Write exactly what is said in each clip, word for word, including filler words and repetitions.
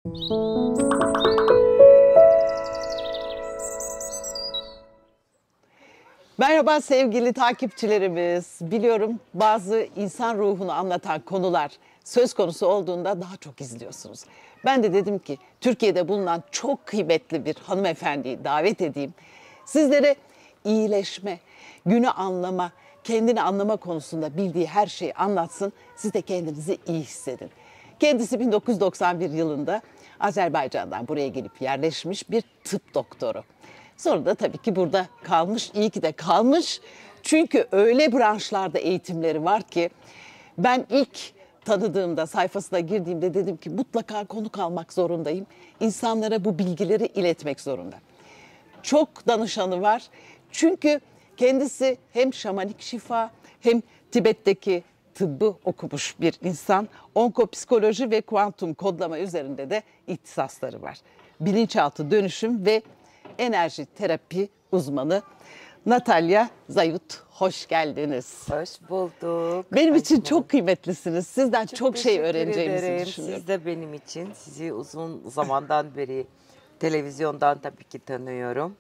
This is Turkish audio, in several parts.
Merhaba sevgili takipçilerimiz. Biliyorum bazı insan ruhunu anlatan konular söz konusu olduğunda daha çok izliyorsunuz. Ben de dedim ki Türkiye'de bulunan çok kıymetli bir hanımefendiyi davet edeyim. Sizlere iyileşme, günü anlama, kendini anlama konusunda bildiği her şeyi anlatsın. Siz de kendinizi iyi hissedin. Kendisi bin dokuz yüz doksan bir yılında Azerbaycan'dan buraya gelip yerleşmiş bir tıp doktoru. Sonra da tabii ki burada kalmış, iyi ki de kalmış. Çünkü öyle branşlarda eğitimleri var ki ben ilk tanıdığımda, sayfasına girdiğimde dedim ki mutlaka konuk almak zorundayım. İnsanlara bu bilgileri iletmek zorunda. Çok danışanı var. Çünkü kendisi hem şamanik şifa hem Tibet'teki tıbbı okumuş bir insan. Onkopsikoloji ve kuantum kodlama üzerinde de ihtisasları var. Bilinçaltı dönüşüm ve enerji terapi uzmanı Natalya Zayut, hoş geldiniz. Hoş bulduk. Benim Hoş için bulduk. çok kıymetlisiniz. Sizden çok, çok şey teşekkür öğreneceğimizi ederim. düşünüyorum. Siz de benim için. Sizi uzun zamandan beri televizyondan tabii ki tanıyorum.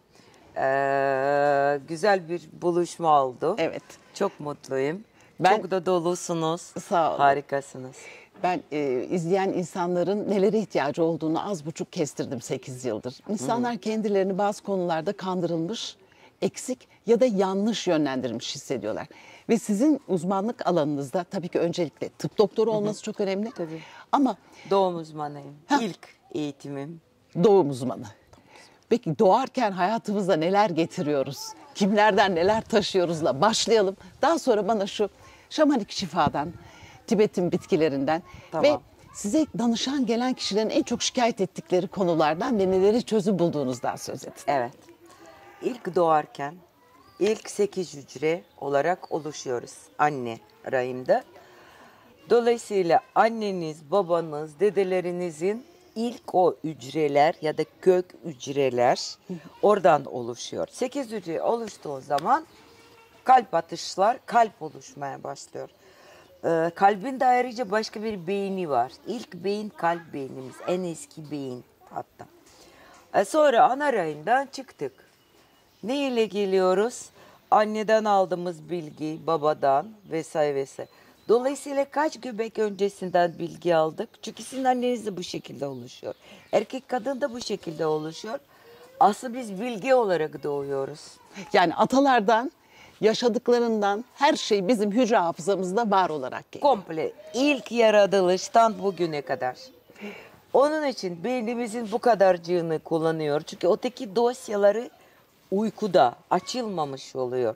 Ee, güzel bir buluşma oldu. Evet. Çok mutluyum. Ben- Çok da dolusunuz. Sağ olun. Harikasınız. Ben e, izleyen insanların nelere ihtiyacı olduğunu az buçuk kestirdim sekiz yıldır. İnsanlar kendilerini bazı konularda kandırılmış, eksik ya da yanlış yönlendirilmiş hissediyorlar. Ve sizin uzmanlık alanınızda tabii ki öncelikle tıp doktoru olması çok önemli. Tabii. Ama Doğum uzmanıyım. Ha. İlk eğitimim. doğum uzmanı. Peki doğarken hayatımıza neler getiriyoruz? Kimlerden neler taşıyoruzla başlayalım. Daha sonra bana şu şamanik şifadan, Tibet'in bitkilerinden Tamam. ve size danışan gelen kişilerin en çok şikayet ettikleri konulardan ve neleri çözüm bulduğunuzdan söz edin. Evet. İlk doğarken ilk sekiz hücre olarak oluşuyoruz anne rahimde. Dolayısıyla anneniz, babanız, dedelerinizin ilk o hücreler ya da kök hücreler oradan oluşuyor. sekiz hücre oluştuğu zaman kalp atışlar, kalp oluşmaya başlıyor. Ee, kalbin de ayrıca başka bir beyni var. İlk beyin kalp beynimiz, en eski beyin hatta. Ee, sonra ana rahimden çıktık. Ne ile geliyoruz? Anneden aldığımız bilgi, babadan vesaire vesaire. Dolayısıyla kaç göbek öncesinden bilgi aldık? Çünkü sizin anneniz de bu şekilde oluşuyor. Erkek kadın da bu şekilde oluşuyor. Aslında biz bilgi olarak doğuyoruz. Yani atalardan, yaşadıklarından her şey bizim hücre hafızamızda var olarak geliyor. Komple ilk yaratılıştan bugüne kadar. Onun için beynimizin bu kadarcığını kullanıyor. Çünkü öteki dosyaları uykuda açılmamış oluyor.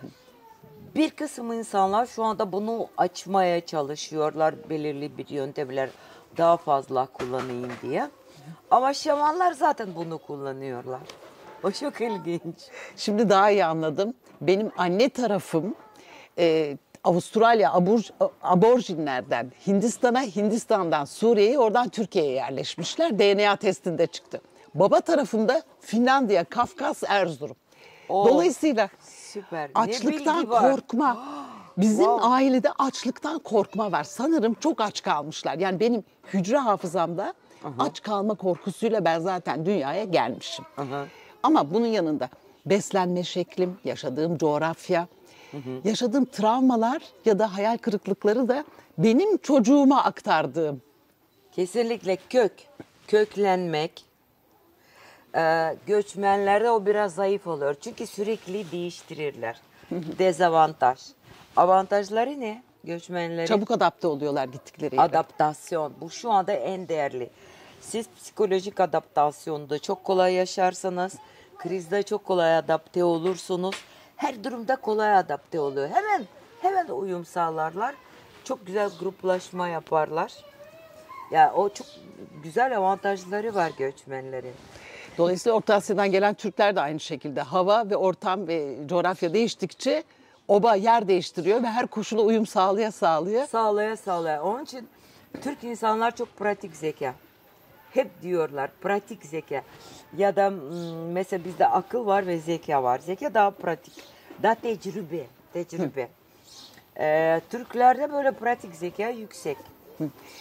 Bir kısım insanlar şu anda bunu açmaya çalışıyorlar. Belirli bir yöntemler daha fazla kullanayım diye. Ama şamanlar zaten bunu kullanıyorlar. O çok ilginç. Şimdi daha iyi anladım. Benim anne tarafım e, Avustralya abor, aborjinlerden Hindistan'a, Hindistan'dan Suriye'ye, oradan Türkiye'ye yerleşmişler. D N A testinde çıktı. Baba tarafımda Finlandiya, Kafkas, Erzurum. Oo, Dolayısıyla süper. Ne açlıktan bilgi var. korkma. Bizim Wow. ailede açlıktan korkma var. Sanırım çok aç kalmışlar. Yani benim hücre hafızamda aç kalma korkusuyla ben zaten dünyaya gelmişim. Aha. Ama bunun yanında beslenme şeklim, yaşadığım coğrafya, yaşadığım travmalar ya da hayal kırıklıkları da benim çocuğuma aktardığım. Kesinlikle kök, köklenmek. Ee, göçmenlerde o biraz zayıf oluyor. Çünkü sürekli değiştirirler. Dezavantaj. Avantajları ne göçmenlerin? Çabuk adapte oluyorlar gittikleri yere. Adaptasyon. Bu şu anda en değerli. Siz psikolojik adaptasyonda çok kolay yaşarsanız, krizde çok kolay adapte olursunuz. Her durumda kolay adapte oluyor. Hemen hemen uyum sağlarlar. Çok güzel gruplaşma yaparlar. Ya o çok güzel avantajları var göçmenlerin. Dolayısıyla Orta Asya'dan gelen Türkler de aynı şekilde hava ve ortam ve coğrafya değiştikçe oba yer değiştiriyor ve her koşula uyum sağlaya sağlaya. Sağlaya sağlaya. Onun için Türk insanlar çok pratik zeka. Hep diyorlar pratik zeka. Ya da hmm, mesela bizde akıl var ve zeka var. Zeka daha pratik. Daha tecrübe. Tecrübe. Ee, Türklerde böyle pratik zeka yüksek.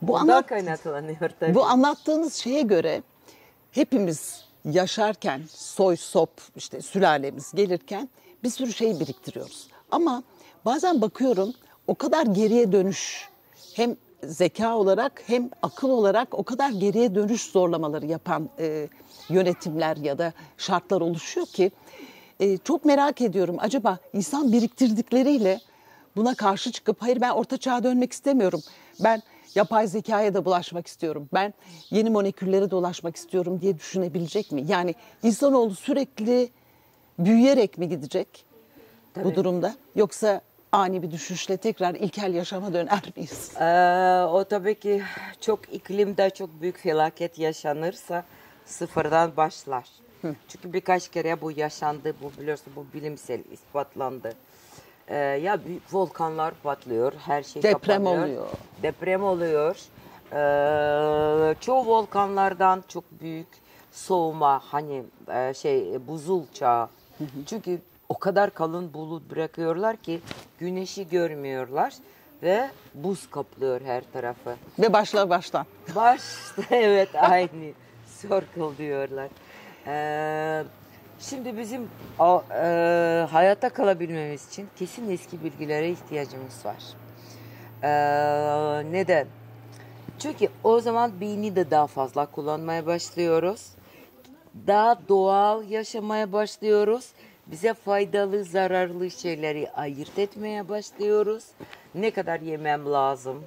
Bu, Ondan anlat, kaynaklanıyor tabii. bu anlattığınız şeye göre hepimiz yaşarken soy sop işte sülalemiz gelirken bir sürü şey biriktiriyoruz. Ama bazen bakıyorum o kadar geriye dönüş hem zeka olarak hem akıl olarak o kadar geriye dönüş zorlamaları yapan e, yönetimler ya da şartlar oluşuyor ki e, çok merak ediyorum. Acaba insan biriktirdikleriyle buna karşı çıkıp hayır ben orta çağa dönmek istemiyorum. Ben yapay zekaya da bulaşmak istiyorum. Ben yeni moleküllere dolaşmak istiyorum diye düşünebilecek mi? Yani insanoğlu sürekli büyüyerek mi gidecek Tabii. bu durumda? Yoksa ani bir düşüşle tekrar ilkel yaşama döner miyiz? Ee, o tabii ki çok iklimde çok büyük felaket yaşanırsa sıfırdan başlar. Hı. Çünkü birkaç kere bu yaşandı, bu biliyorsun bu bilimsel ispatlandı. Ee, ya büyük volkanlar patlıyor, her şey Deprem kapanıyor. oluyor. Deprem oluyor. Ee, çoğu volkanlardan çok büyük soğuma, hani e, şey buzul çağı. Hı hı. Çünkü o kadar kalın bulut bırakıyorlar ki güneşi görmüyorlar ve buz kaplıyor her tarafı. Ve başla baştan. Başta evet aynı circle diyorlar. Ee, şimdi bizim o, e, hayatta kalabilmemiz için kesin eski bilgilere ihtiyacımız var. Ee, neden? Çünkü o zaman beyni de daha fazla kullanmaya başlıyoruz. Daha doğal yaşamaya başlıyoruz. Bize faydalı, zararlı şeyleri ayırt etmeye başlıyoruz. Ne kadar yemem lazım?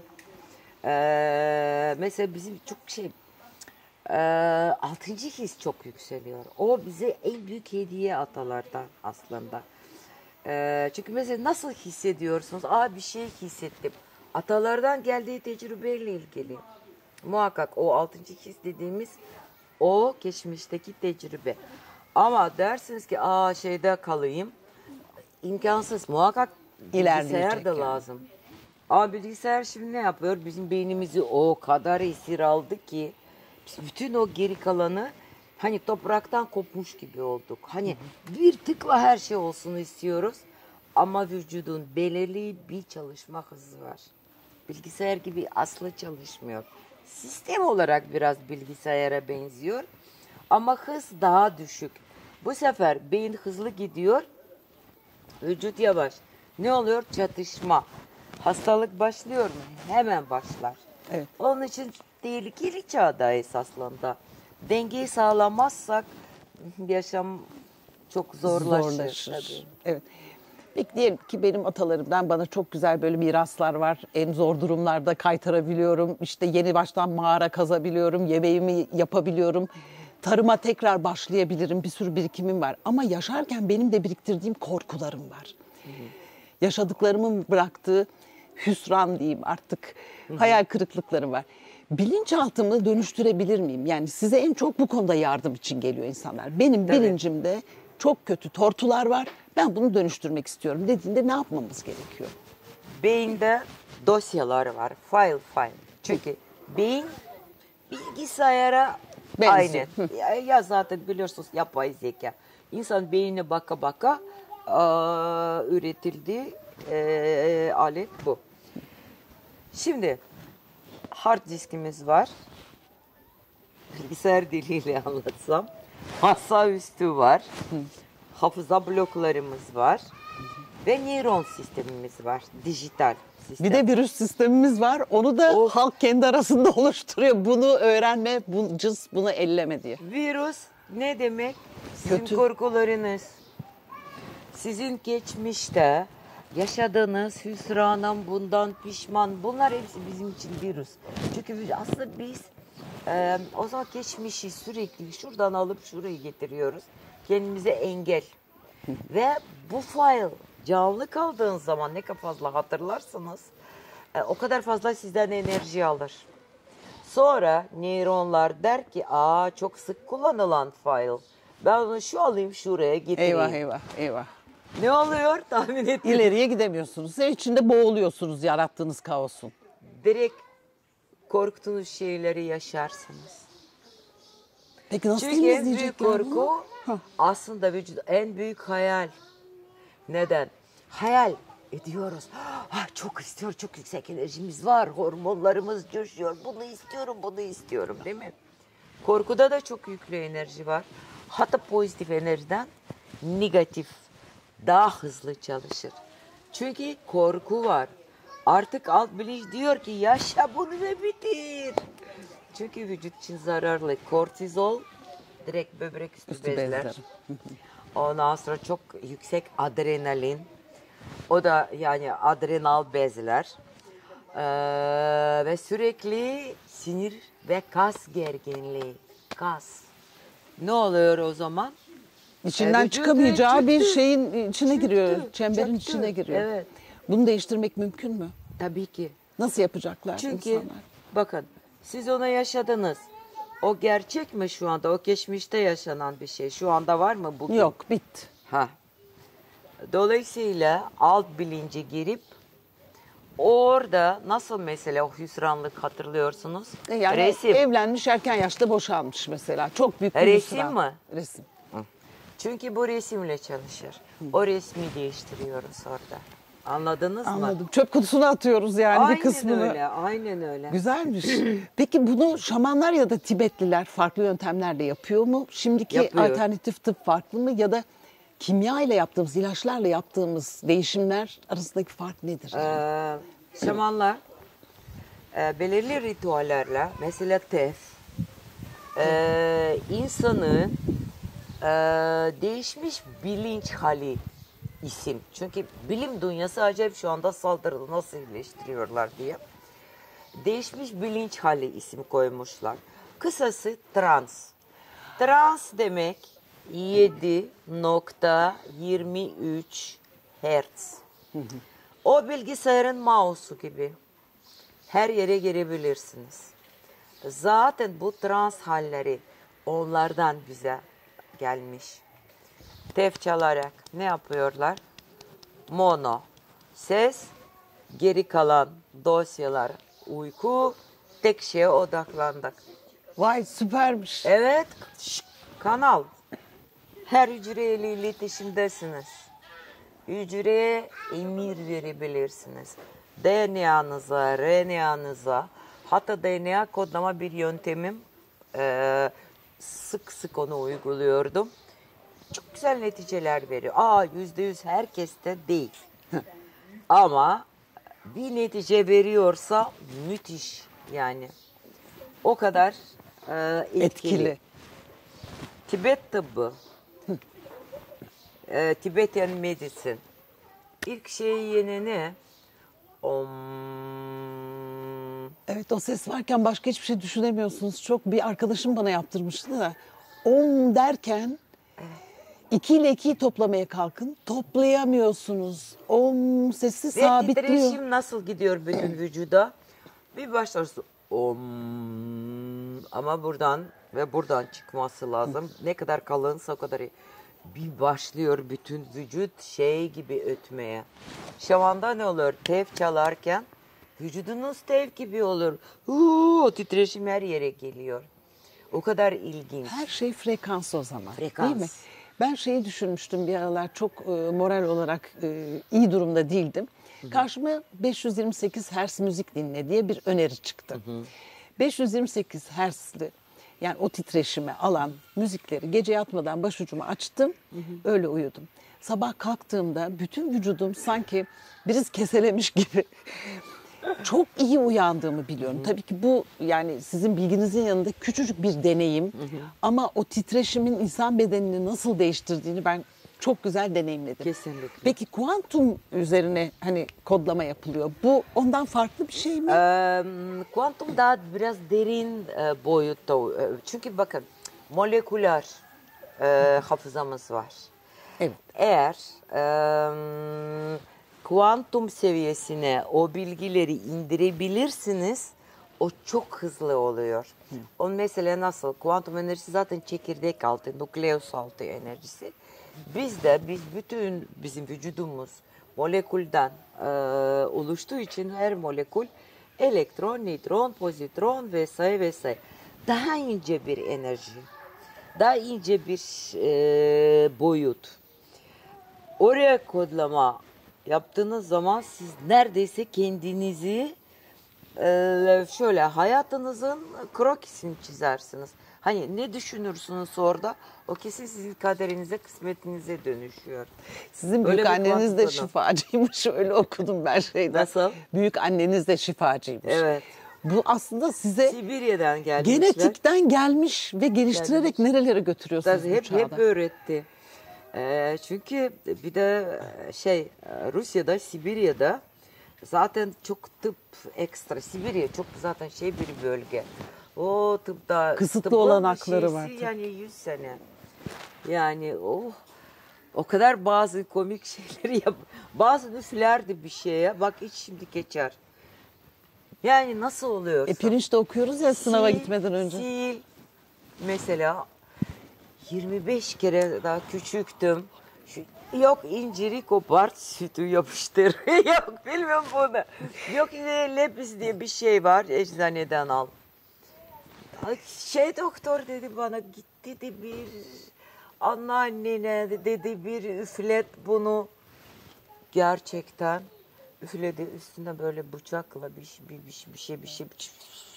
Ee, mesela bizim çok şey, e, altıncı his çok yükseliyor. O bize en büyük hediye atalardan aslında. Ee, çünkü mesela nasıl hissediyorsunuz? Aa bir şey hissettim. Atalardan geldiği tecrübeyle ilgili. Muhakkak o altıncı his dediğimiz o geçmişteki tecrübe. Ama dersiniz ki aa şeyde kalayım. İmkansız. Muhakkak bilgisayar da yani lazım. Ama bilgisayar şimdi ne yapıyor? Bizim beynimizi o kadar esir aldı ki biz bütün o geri kalanı hani topraktan kopmuş gibi olduk. Hani bir tıkla her şey olsun istiyoruz. Ama vücudun belirli bir çalışma hızı var. Bilgisayar gibi asla çalışmıyor. Sistem olarak biraz bilgisayara benziyor. Ama hız daha düşük. Bu sefer beyin hızlı gidiyor. Vücut yavaş. Ne oluyor? Çatışma. Hastalık başlıyor mu? Hemen başlar. Evet. Onun için tehlikeli çağdayız aslında. Dengeyi sağlamazsak yaşam çok zorlaşır. Zorlaşır. Tabii. Evet. Peki diyelim ki benim atalarımdan bana çok güzel böyle miraslar var. En zor durumlarda kaytarabiliyorum. İşte yeni baştan mağara kazabiliyorum. Yemeğimi yapabiliyorum. Tarıma tekrar başlayabilirim. Bir sürü birikimim var. Ama yaşarken benim de biriktirdiğim korkularım var. Hı hı. Yaşadıklarımın bıraktığı hüsran diyeyim artık. Hı hı. Hayal kırıklıkları var. Bilinçaltımı dönüştürebilir miyim? Yani size en çok bu konuda yardım için geliyor insanlar. Benim Tabii. bilincimde çok kötü tortular var. Ben bunu dönüştürmek istiyorum dediğinde ne yapmamız gerekiyor? Beyinde dosyalar var. File file. Çünkü beyin bilgisayara Benziyor. aynı. Ya, ya zaten biliyorsunuz yapay zeka. İnsan beynine baka baka aa, üretildiği e, alet bu. Şimdi hard diskimiz var. Bilgisayar diliyle anlatsam. Masaüstü var. Hafıza bloklarımız var. Ve nöron sistemimiz var. Dijital sistem. Bir de virüs sistemimiz var. Onu da O- halk kendi arasında oluşturuyor. Bunu öğrenme, bu, cız bunu elleme diye. Virüs ne demek? Sizin Kötü. korkularınız, sizin geçmişte yaşadığınız hüsranım, bundan pişman, bunlar hepsi bizim için virüs. Çünkü aslında biz e, o zaman geçmişi sürekli şuradan alıp şuraya getiriyoruz. Kendimize engel. Ve bu file canlı kaldığın zaman ne kadar fazla hatırlarsanız e, o kadar fazla sizden enerji alır. Sonra nöronlar der ki aa çok sık kullanılan file. Ben onu şu alayım şuraya getireyim. Eyvah eyvah eyvah. Ne oluyor tahmin et. İleriye gidemiyorsunuz. Ve içinde boğuluyorsunuz yarattığınız kaosun. Direkt korktuğunuz şeyleri yaşarsınız. Peki nasıl Çünkü en büyük temizleyecekler bunu? korku aslında vücut en büyük hayal. Neden? Hayal ediyoruz. Ah, çok istiyor, çok yüksek enerjimiz var, hormonlarımız coşuyor. Bunu istiyorum, bunu istiyorum, değil mi? Korkuda da çok yüklü enerji var. Hatta pozitif enerjiden negatif daha hızlı çalışır. Çünkü korku var. Artık alt bilinç diyor ki yaşa bunu ve bitir. Çünkü vücut için zararlı. Kortizol direkt böbrek üstü, Üstü bezler. bezler. Ondan sonra çok yüksek adrenalin. O da yani adrenal bezler. Ee, ve sürekli sinir ve kas gerginliği. Kas. Ne oluyor o zaman? İçinden Evet, çıkamayacağı bir çıktı. şeyin içine Çıktı, giriyor. Çemberin çıktı. içine giriyor. Evet. Bunu değiştirmek mümkün mü? Tabii ki. Nasıl yapacaklar Çünkü insanlar? bakın siz onu yaşadınız. O gerçek mi şu anda? O geçmişte yaşanan bir şey. Şu anda var mı bugün? Yok, bitti. Ha. Dolayısıyla alt bilince girip orada nasıl mesela o hüsranlık hatırlıyorsunuz? E Yani Resim. evlenmiş, erken yaşta boşanmış mesela. Çok büyük bir Resim hüsran. mi? Resim. Çünkü bu resimle çalışır. O resmi değiştiriyoruz orada. Anladınız mı? Anladım. Çöp kutusuna atıyoruz yani Aynen bir kısmını. öyle, aynen öyle. Güzelmiş. Peki bunu şamanlar ya da Tibetliler farklı yöntemlerle yapıyor mu? Şimdiki Yapıyor. alternatif tıp farklı mı? Ya da kimya ile yaptığımız, ilaçlarla yaptığımız değişimler arasındaki fark nedir? Ee, şamanlar e, belirli ritüellerle, mesela tef, e, insanın e, değişmiş bilinç hali isim. Çünkü bilim dünyası acayip şu anda saldırılı nasıl iyileştiriyorlar diye. Değişmiş bilinç hali isim koymuşlar. Kısası trans. Trans demek yedi nokta yirmi üç hertz. O bilgisayarın mouse'u gibi. Her yere girebilirsiniz. Zaten bu trans halleri onlardan bize gelmiş. Tef çalarak ne yapıyorlar? Mono, ses, geri kalan dosyalar, uyku, tek şeye odaklandık. Vay süpermiş. Evet, şş, kanal. Her hücreyle iletişimdesiniz. Hücreye emir verebilirsiniz. D N A'nıza, R N A'nıza, hatta D N A kodlama bir yöntemim. Ee, sık sık onu uyguluyordum. Çok güzel neticeler veriyor. Aa yüzde yüz herkeste değil. Ama bir netice veriyorsa müthiş yani. O kadar e, etkili. Etkili. Tibet tıbbı, e, Tibetan medicine. İlk şeyi yine ne? Om. Evet, o ses varken başka hiçbir şey düşünemiyorsunuz. Çok bir arkadaşım bana yaptırmıştı da. Om derken iki ile ikiyi toplamaya kalkın. Toplayamıyorsunuz. Om sesi Ve sabitliyor. titreşim nasıl gidiyor bütün vücuda? Bir başlarsın om ama buradan ve buradan çıkması lazım. Ne kadar kalınsa o kadar iyi. Bir başlıyor bütün vücut şey gibi ötmeye. Şamanda ne olur? Tef çalarken vücudunuz tef gibi olur. Huu, o titreşim her yere geliyor. O kadar ilginç. Her şey frekans o zaman. Frekans. Değil mi? Ben şeyi düşünmüştüm bir aralar, çok e, moral olarak e, iyi durumda değildim. Karşıma beş yüz yirmi sekiz hertz müzik dinle diye bir öneri çıktı. beş yüz yirmi sekiz hertzli yani o titreşimi alan müzikleri gece yatmadan başucuma açtım. Öyle uyudum. Sabah kalktığımda bütün vücudum sanki biriz keselemiş gibi çok iyi uyandığımı biliyorum. Tabii ki bu yani sizin bilginizin yanında küçücük bir deneyim. Ama o titreşimin insan bedenini nasıl değiştirdiğini ben çok güzel deneyimledim. Kesinlikle. Peki kuantum üzerine hani kodlama yapılıyor. Bu ondan farklı bir şey mi? Ee, kuantum daha biraz derin e, boyutta. E, Çünkü bakın moleküler e, hafızamız var. Evet. Eğer e, kuantum seviyesine o bilgileri indirebilirsiniz, o çok hızlı oluyor. O mesela nasıl? Kuantum enerjisi zaten çekirdek altı, nükleus altı enerjisi. Biz de biz bütün bizim vücudumuz molekülden e, oluştuğu için her molekül elektron, nötron, pozitron vesaire vesaire. Daha ince bir enerji. Daha ince bir e, boyut. Oraya kodlama yaptığınız zaman siz neredeyse kendinizi e, şöyle hayatınızın krokisini çizersiniz. Hani ne düşünürsünüz orada? O kesin sizin kaderinize, kısmetinize dönüşüyor. Sizin Öyle büyük bir anneniz de kuantum konu. şifacıymış. Öyle okudum ben şeyden. Nasıl? Büyük anneniz de şifacıymış. Evet. Bu aslında size Sibirya'dan gelmişler. genetikten gelmiş ve geliştirerek Gelmiş. nerelere götürüyorsunuz Tabii bu hep çağda? hep öğretti. Ee, çünkü bir de şey Rusya'da, Sibirya'da zaten çok tıp ekstra. Sibirya çok zaten şey bir bölge. O tıpta Kısıtlı tıbbın olanakları şeysi var tabii. Yani yüz sene. Yani o o kadar bazı komik şeyleri yap. Bazı üflerdi bir şeye. Bak hiç şimdi geçer. Yani nasıl oluyorsa. E pirinçte okuyoruz ya sınava Sil, gitmeden önce. Sil. Mesela yirmi beş kere daha küçüktüm. Şu, yok inciri kopart sütü yapıştır. Yok bilmiyorum bunu. Yok ne lepis diye bir şey var eczaneden al. Ay, Şey doktor dedi bana git dedi bir anneannene dedi bir üflet bunu. Gerçekten üfledi üstüne böyle bıçakla bir, şey- bir, bir, şey- bir şey bir şey bir şey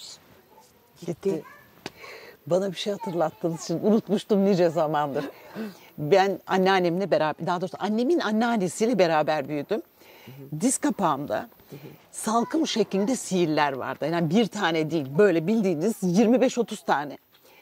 gitti. Gitti. Bana bir şey hatırlattığınız için unutmuştum nice zamandır. Ben anneannemle beraber, daha doğrusu annemin anneannesiyle beraber büyüdüm. Diz kapağımda salkım şeklinde sihirler vardı. Yani bir tane değil, böyle bildiğiniz yirmi beş otuz tane.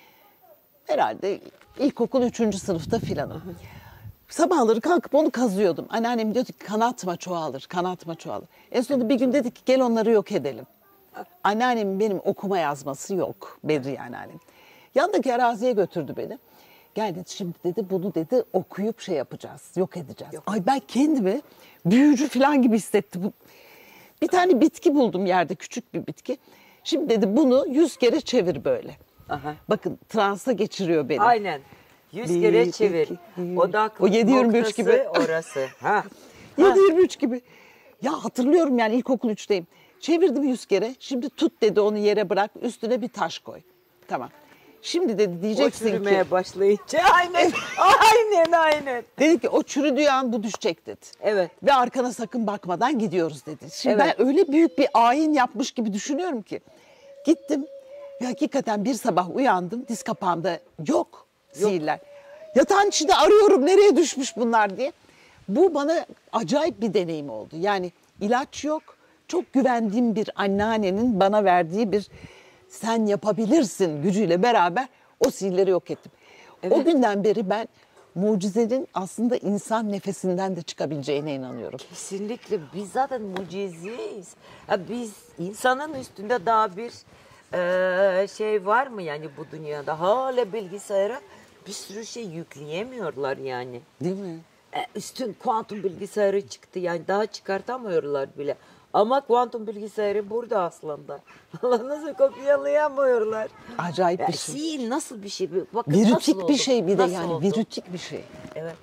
Herhalde ilkokul üçüncü sınıfta filanım. Sabahları kalkıp onu kazıyordum. Anneannem diyordu ki kanatma çoğalır, kanatma çoğalır. En sonunda bir gün dedi ki gel onları yok edelim. Anneannemin benim okuma yazması yok. Bedriye anneannem. Yandaki araziye götürdü beni. Gel dedi şimdi dedi bunu dedi okuyup şey yapacağız, yok edeceğiz. Yok. Ay ben kendimi büyücü falan gibi hissettim. Bu- Bir tane bitki buldum yerde, küçük bir bitki. Şimdi dedi bunu yüz kere çevir böyle. Aha. Bakın transa geçiriyor beni. Aynen. Yüz Bir, kere iki, çevir. üç. Odak O yedi yirmi üç noktası gibi. orası. Ha. yedi yirmi üç gibi. Ya hatırlıyorum yani ilkokul üçteyim. Çevirdim yüz kere. Şimdi tut dedi onu yere bırak. Üstüne bir taş koy. Tamam. Şimdi dedi O diyeceksin ki. çürümeye başlayınca aynen. aynen aynen. Dedi ki o çürüdüğü an bu düşecek dedi. Evet. Ve arkana sakın bakmadan gidiyoruz dedi. Şimdi Evet. ben öyle büyük bir ayin yapmış gibi düşünüyorum ki. Gittim ve hakikaten bir sabah uyandım. Diz kapağımda yok sihirler. Yatağın içinde arıyorum nereye düşmüş bunlar diye. Bu bana acayip bir deneyim oldu. Yani ilaç yok. Çok güvendiğim bir anneannenin bana verdiği bir sen yapabilirsin gücüyle beraber o sihirleri yok ettim. O günden beri ben mucizenin aslında insan nefesinden de çıkabileceğine inanıyorum. Kesinlikle biz zaten mucizeyiz. Ya biz insanın üstünde daha bir e, şey var mı yani bu dünyada? Hala bilgisayara bir sürü şey yükleyemiyorlar yani. Değil mi? E, üstün kuantum bilgisayarı çıktı yani daha çıkartamıyorlar bile. Ama kuantum bilgisayarı burada aslında. Nasıl kopyalayamıyorlar. Acayip Ya, bir şey. sihir nasıl bir şey? Bakın nasıl Virütik oldu? bir şey bir de Nasıl yani oldu? virütik bir şey. Evet.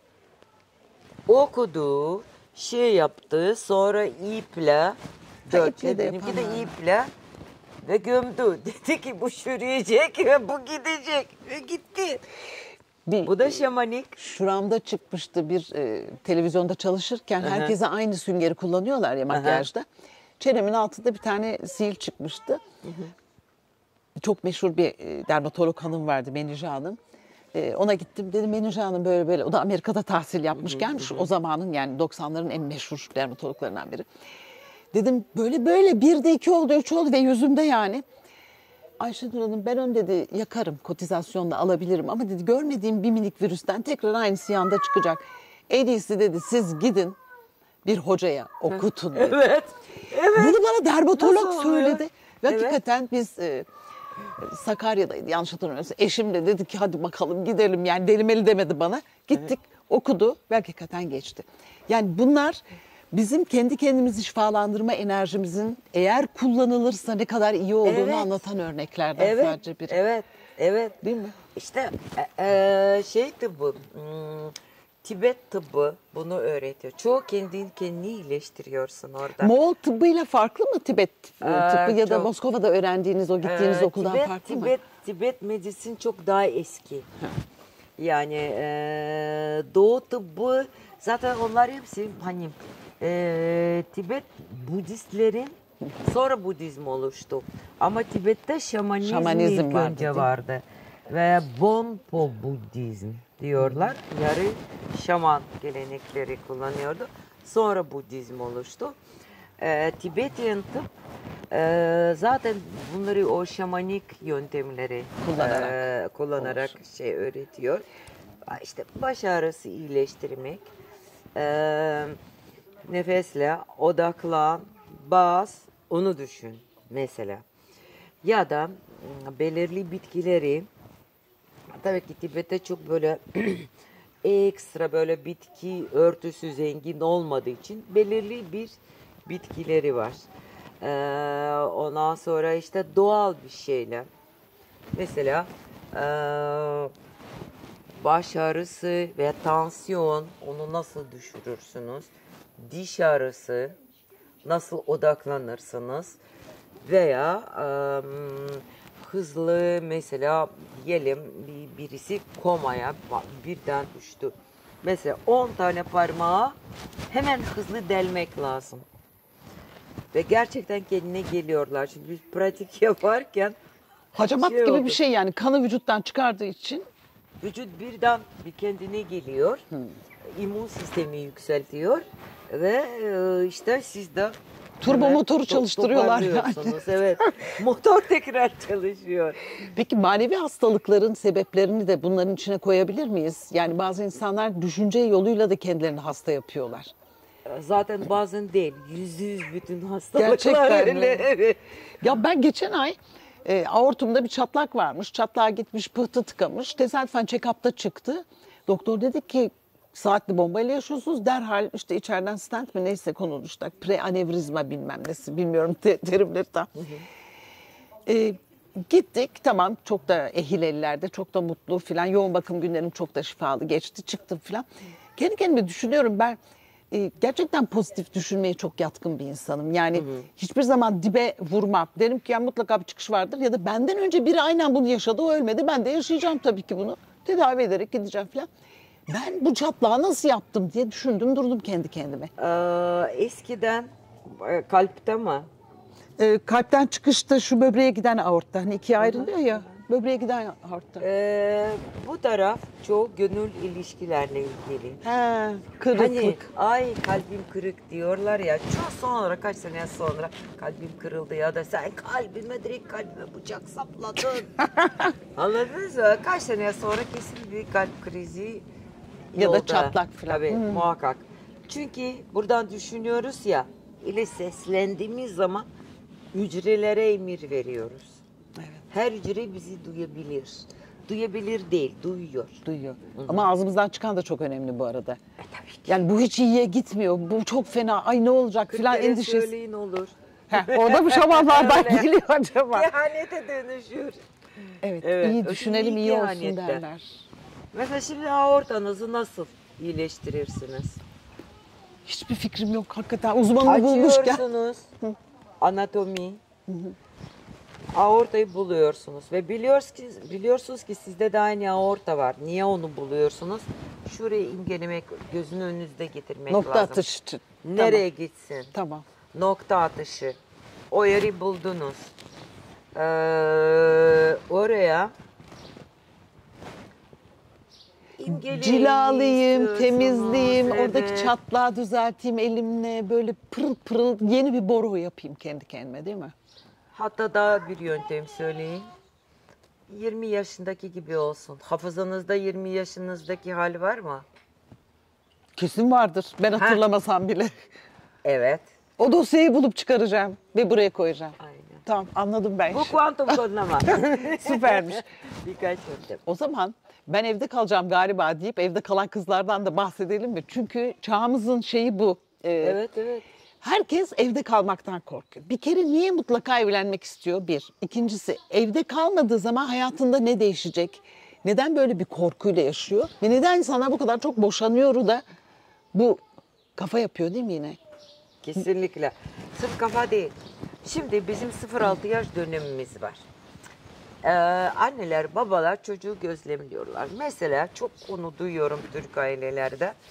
Okudu, şey yaptı, sonra iple, dörtle, iple de benimki de yapamam. iple ve gömdü. Dedi ki bu çürüyecek ve bu gidecek ve gitti. Bir, Bu da şamanik. şuramda çıkmıştı bir e, televizyonda çalışırken Aha. herkese aynı süngeri kullanıyorlar ya makyajda. Çenemin altında bir tane sil çıkmıştı. Çok meşhur bir e, dermatolog hanım vardı Menije Hanım. E, ona gittim dedim Menije Hanım böyle böyle. O da Amerika'da tahsil yapmış gelmiş. O zamanın yani doksanların en meşhur dermatologlarından biri. Dedim böyle böyle bir de iki oldu üç oldu ve yüzümde yani. Ayşenur Hanım ben onu dedi yakarım kotizasyonla alabilirim ama dedi görmediğim bir minik virüsten tekrar aynısı yanda çıkacak. En iyisi dedi siz gidin bir hocaya okutun dedi. Evet. Evet. Bunu bana dermatolog Nasıl oluyor? söyledi. Ve Evet. hakikaten biz e, Sakarya'daydı yanlış hatırlamıyorsam. Eşim de dedi ki hadi bakalım gidelim yani delimeli demedi bana. Gittik okudu ve hakikaten geçti. Yani bunlar bizim kendi kendimizi şifalandırma enerjimizin eğer kullanılırsa ne kadar iyi olduğunu Evet. anlatan örneklerden Evet. sadece biri. Evet. Evet. Değil mi? İşte e, e, şey tıbbı, hmm, Tibet tıbbı bunu öğretiyor. Çoğu kendini kendini iyileştiriyorsun orada. Moğol tıbbıyla farklı mı Tibet e, tıbbı ya da çok. Moskova'da öğrendiğiniz o gittiğiniz Ee, okuldan Tibet, farklı mı? Tibet, Tibet medisin çok daha eski. Yani e, Doğu tıbbı Zaten onlar hepsi hani e, Tibet Budistlerin sonra Budizm oluştu. Ama Tibet'te şamanizm, Şamanizm ilk vardı, önce değil mi? vardı. Ve Bonpo Budizm diyorlar. Yarı şaman gelenekleri kullanıyordu. Sonra Budizm oluştu. E, Tibetan tıp e, zaten bunları o şamanik yöntemleri Kullanarak e, kullanarak şey öğretiyor. İşte baş ağrısı iyileştirmek, e, nefesle odaklan, bas, onu düşün mesela. Ya da mm, belirli bitkileri, tabii ki Tibet'te çok böyle ekstra böyle bitki örtüsü zengin olmadığı için belirli bir bitkileri var. Ee, ondan sonra işte doğal bir şeyler. Mesela ee, baş ağrısı ve tansiyon, onu nasıl düşürürsünüz? Diş ağrısı nasıl odaklanırsınız? Veya em, hızlı mesela diyelim bir, birisi komaya birden düştü. Mesela on tane parmağı hemen hızlı delmek lazım. Ve gerçekten kendine geliyorlar. Şimdi biz pratik yaparken Hacamat şey gibi oldu. bir şey yani, kanı vücuttan çıkardığı için. Vücut birden bir kendine geliyor. İmmün sistemi yükseltiyor. Ve e, işte siz de Turbo hemen motoru to- çalıştırıyorlar yani. toparlıyorsunuz. Evet. Motor tekrar çalışıyor. Peki manevi hastalıkların sebeplerini de bunların içine koyabilir miyiz? Yani bazı insanlar düşünce yoluyla da kendilerini hasta yapıyorlar. Zaten bazen değil. Yüzde yüz bütün hastalıklar Gerçekten mi? öyle. Evet. Ya ben geçen ay e, aortumda bir çatlak varmış. Çatlağa gitmiş, pıhtı tıkamış. Tesadüfen check-up'ta çıktı. Doktor dedi ki saatli bombayla yaşıyorsunuz. Derhal işte içeriden stent mi neyse konulmuşlar. Preanevrizma bilmem nesi bilmiyorum te- terimleri tam. E, gittik tamam, çok da ehil ellerde, çok da mutlu filan. Yoğun bakım günlerim çok da şifalı geçti, çıktım filan. Kendi kendime düşünüyorum, ben e, gerçekten pozitif düşünmeye çok yatkın bir insanım. Yani hiçbir zaman dibe vurmam. Derim ki ya mutlaka bir çıkış vardır, ya da benden önce biri aynen bunu yaşadı, o ölmedi. Ben de yaşayacağım tabii ki bunu. Tedavi ederek gideceğim filan. Ben bu çatlağı nasıl yaptım diye düşündüm durdum kendi kendime. Ee, eskiden e, kalpte mi? E, kalpten çıkışta şu böbreğe giden aortta, hani ikiye ayrılıyor ya, böbreğe giden aortta. Ee, bu taraf çok gönül ilişkilerle ilgili. He, kırıklık. Hani ay kalbim kırık diyorlar ya, çok sonra kaç sene sonra kalbim kırıldı ya da sen kalbime direkt kalbime bıçak sapladın. Anladınız mı? Kaç sene sonra kesin bir kalp krizi Ya da yolda. çatlak falan. Tabii Hmm. muhakkak. Çünkü buradan düşünüyoruz ya, ile seslendiğimiz zaman hücrelere emir veriyoruz. Evet. Her hücre bizi duyabilir. Duyabilir değil, duyuyor. Duyuyor. Ama ağzımızdan çıkan da çok önemli bu arada. E, tabii ki. Yani bu hiç iyiye gitmiyor. Bu çok fena. Ay ne olacak kırk filan kere endişesi. söyleyin olur. Heh, orada mı şamanlardan Öyle. geliyor acaba? Kehanete dönüşür. Evet, Evet, iyi o düşünelim, şimdi iyi olsun kehanette. derler. Mesela şimdi aortanızı nasıl iyileştirirsiniz? Hiçbir fikrim yok hakikaten. Uzmanını bulmuşken. Açıyorsunuz anatomi. Aortayı buluyorsunuz ve biliyorsunuz ki, biliyorsunuz ki sizde de aynı aorta var. Niye onu buluyorsunuz? Şurayı imgelemek, gözünün önünüzde getirmek Nokta lazım. atış için. Nereye gitsin? Tamam. Nokta atışı. O yeri buldunuz. Ee, oraya imgeleyin Cilalayayım, istiyorsunuz. temizleyeyim, oradaki Evet. çatlağı düzelteyim elimle. Böyle pırıl pırıl yeni bir boru yapayım kendi kendime, değil mi? Hatta daha bir yöntem söyleyeyim. yirmi yaşındaki gibi olsun. Hafızanızda yirmi yaşınızdaki hal var mı? Kesin vardır. Ben hatırlamasam bile. Evet. O dosyayı bulup çıkaracağım ve buraya koyacağım. Aynen. Tamam, anladım ben. Bu kuantum kodlama. Süpermiş. Birkaç yöntem. O zaman ben evde kalacağım galiba deyip evde kalan kızlardan da bahsedelim mi? Çünkü çağımızın şeyi bu. Ee, Evet, evet. Herkes evde kalmaktan korkuyor. Bir kere niye mutlaka evlenmek istiyor? Bir. İkincisi, evde kalmadığı zaman hayatında ne değişecek? Neden böyle bir korkuyla yaşıyor? Ve neden insanlar bu kadar çok boşanıyor da bu kafa yapıyor, değil mi yine? Kesinlikle. Sırf kafa değil. Şimdi bizim sıfır altı yaş dönemimiz var. Ee, anneler, babalar çocuğu gözlemliyorlar. Mesela çok konu duyuyorum Türk ailelerde.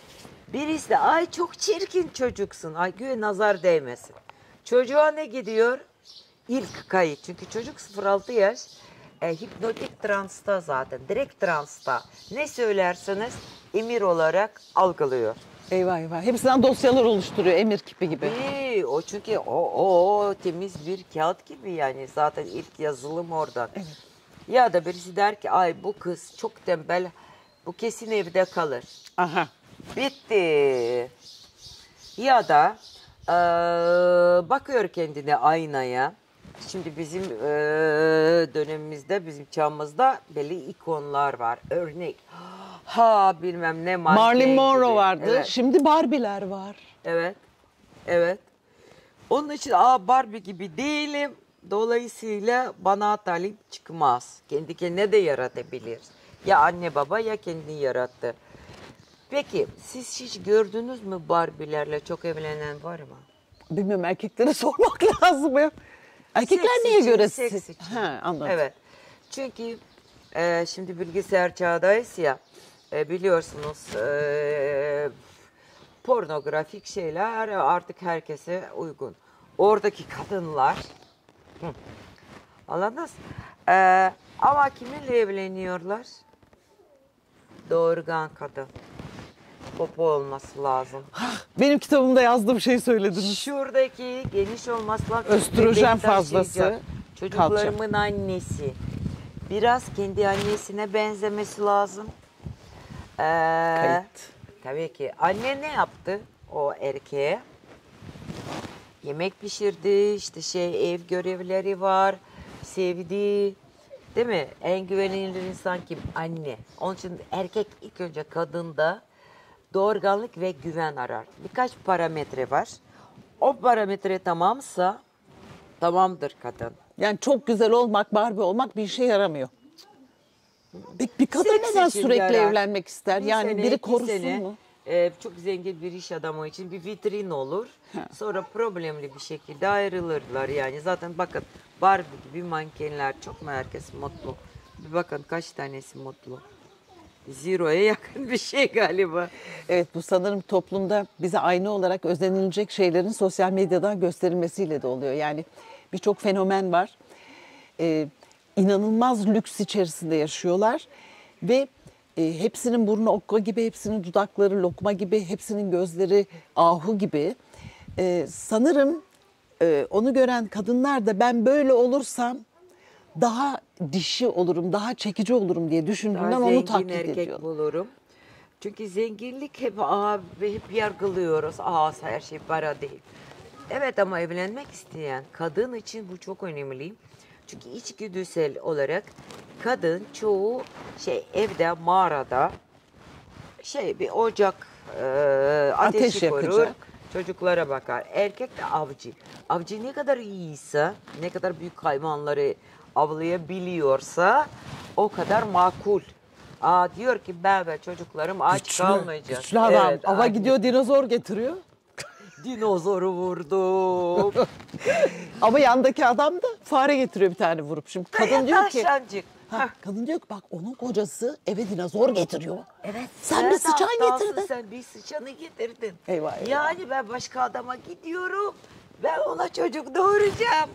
Birisi de ay çok çirkin çocuksun. Ay güya nazar değmesin. Çocuğa ne gidiyor? İlk kayıt. Çünkü çocuk sıfır altı yaş e, hipnotik transta zaten. Direkt transta. Ne söylerseniz emir olarak algılıyor. Eyvah eyvah. Hepsinden dosyalar oluşturuyor emir kipi gibi. İyi, o çünkü o, o, o temiz bir kağıt gibi yani. Zaten ilk yazılım oradan. Evet. Ya da birisi der ki ay bu kız çok tembel. Bu kesin evde kalır. Aha. Bitti. Ya da eee, bakıyor kendine aynaya. Şimdi bizim eee, dönemimizde, bizim çağımızda belli ikonlar var. Örnek. Ha bilmem ne manken Marilyn Monroe gibi. vardı. Evet. Şimdi Barbie'ler var. Evet. Evet. Onun için aa Barbie gibi değilim. Dolayısıyla bana talip çıkmaz. Kendi kendine de yaratabilir. Ya anne baba ya kendini yarattı. Peki siz hiç gördünüz mü Barbie'lerle çok evlenen var mı? Bilmiyorum, erkeklere sormak lazım ya. Erkekler Seks neye için, göre? seks se- için. Ha, anladım. Evet. Çünkü e, şimdi bilgisayar çağdayız ya, e, biliyorsunuz e, pornografik şeyler artık herkese uygun. Oradaki kadınlar, hı, anladınız? E, ama kiminle evleniyorlar? Doğurgan kadın. Popo olması lazım. Benim kitabımda yazdığım şeyi söylediniz. Şuradaki geniş olması lazım. Östrojen Bebek fazlası taşıyacak. Çocuklarımın annesi. Biraz kendi annesine benzemesi lazım. Ee, Kayıt. Tabii ki. Anne ne yaptı o erkeğe? Yemek pişirdi, işte şey ev görevleri var, sevdi. Değil mi? En güvenilir insan kim? Anne. Onun için erkek ilk önce kadında doğurganlık ve güven arar. Birkaç parametre var. O parametre tamamsa tamamdır kadın. Yani çok güzel olmak, Barbie olmak bir işe yaramıyor. Bir, bir kadın Seks neden için sürekli yarar. evlenmek ister? Bir yani sene, biri iki korusun sene, mu? e, çok zengin bir iş adamı için bir vitrin olur. Sonra problemli bir şekilde ayrılırlar yani. Zaten bakın Barbie gibi mankenler çok mu herkes mutlu? Bir bakın kaç tanesi mutlu? Zero'ya yakın bir şey galiba. Evet, bu sanırım toplumda bize ayna olarak özenilecek şeylerin sosyal medyadan gösterilmesiyle de oluyor. Yani birçok fenomen var. Ee, inanılmaz lüks içerisinde yaşıyorlar ve e, hepsinin burnu okka gibi, hepsinin dudakları lokma gibi, hepsinin gözleri ahu gibi. Ee, sanırım e, onu gören kadınlar da ben böyle olursam daha dişi olurum, daha çekici olurum diye Daha düşündüğünden onu zengin taklit erkek ediyor. bulurum. Çünkü zenginlik hep aa, hep yargılıyoruz. Aa her şey para değil. Evet ama evlenmek isteyen kadın için bu çok önemli. Çünkü içgüdüsel olarak kadın çoğu şey evde mağarada şey bir ocak e, ateşi Ateş korur. yakacak. Çocuklara bakar. Erkek de avcı. Avcı ne kadar iyiyse, ne kadar büyük hayvanları avlayabiliyorsa o kadar makul. Aa diyor ki ben ve çocuklarım aç kalmayacak. Güçlü adam. Evet, Ava aynen. gidiyor dinozor getiriyor. Dinozoru vurdum. Ama yandaki adam da fare getiriyor bir tane vurup. Şimdi kadın diyor ki, Tavşancık. ha, kadın diyor ki bak onun kocası eve dinozor getiriyor. Evet. Sen bir sıçan aptalsın, getirdin. Sen bir sıçanı getirdin. Eyvah, eyvah. Yani ben başka adama gidiyorum. Ben ona çocuk doğuracağım.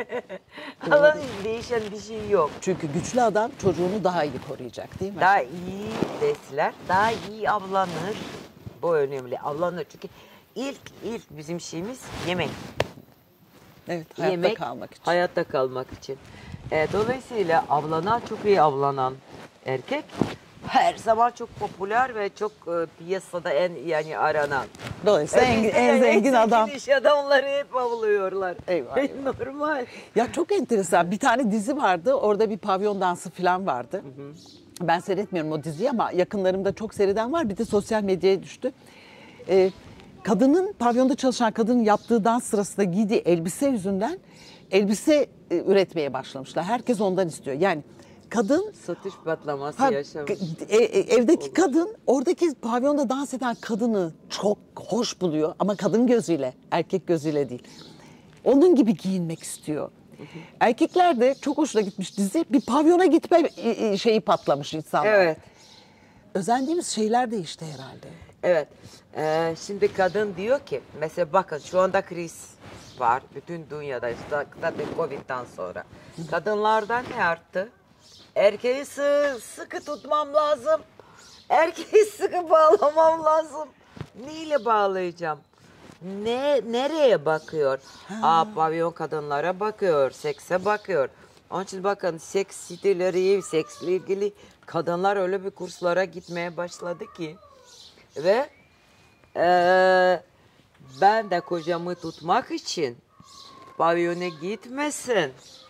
Ama değişen bir şey yok. Çünkü güçlü adam çocuğunu daha iyi koruyacak değil mi? Daha iyi besler, daha iyi avlanır. Bu önemli. Avlanır. Çünkü ilk ilk bizim şeyimiz yemek. Evet, hayatta yemek, kalmak için. hayatta kalmak için. E, dolayısıyla avlanan, çok iyi avlanan erkek her zaman çok popüler ve çok e, piyasada en yani aranan. Dolayısıyla en, Bizde en de zengin adam. iş adamları hep avlıyorlar. Eyvah, eyvah. Normal. Ya çok enteresan. Bir tane dizi vardı. Orada bir pavyon dansı falan vardı. Ben seyretmiyorum o diziyi ama yakınlarımda çok seyreden var. Bir de sosyal medyaya düştü. Ee, kadının, pavyonda çalışan kadının yaptığı dans sırasında giydiği elbise yüzünden elbise e, üretmeye başlamışlar. Herkes ondan istiyor. Yani kadın Satış patlaması ha, yaşamış. e, e, evdeki kadın oradaki pavyonda dans eden kadını çok hoş buluyor ama kadın gözüyle, erkek gözüyle değil. Onun gibi giyinmek istiyor. Erkekler de çok hoşuna gitmiş dizi. Bir pavyona gitme e, e, şeyi patlamış insanlar. Evet. özendiğimiz şeyler değişti herhalde. Evet. Ee, şimdi kadın diyor ki mesela bakın şu anda kriz var bütün dünyada işte zaten Covid'den sonra. Kadınlardan ne arttı? Erkeği sı sıkı tutmam lazım. Erkeği sıkı bağlamam lazım. Neyle bağlayacağım? Ne nereye bakıyor? Aa, pavyon kadınlara bakıyor, sekse bakıyor. Onun için bakın seks siteleri, seksle ilgili kadınlar öyle bir kurslara gitmeye başladı ki ve eee, ben de kocamı tutmak için pavyona gitmesin.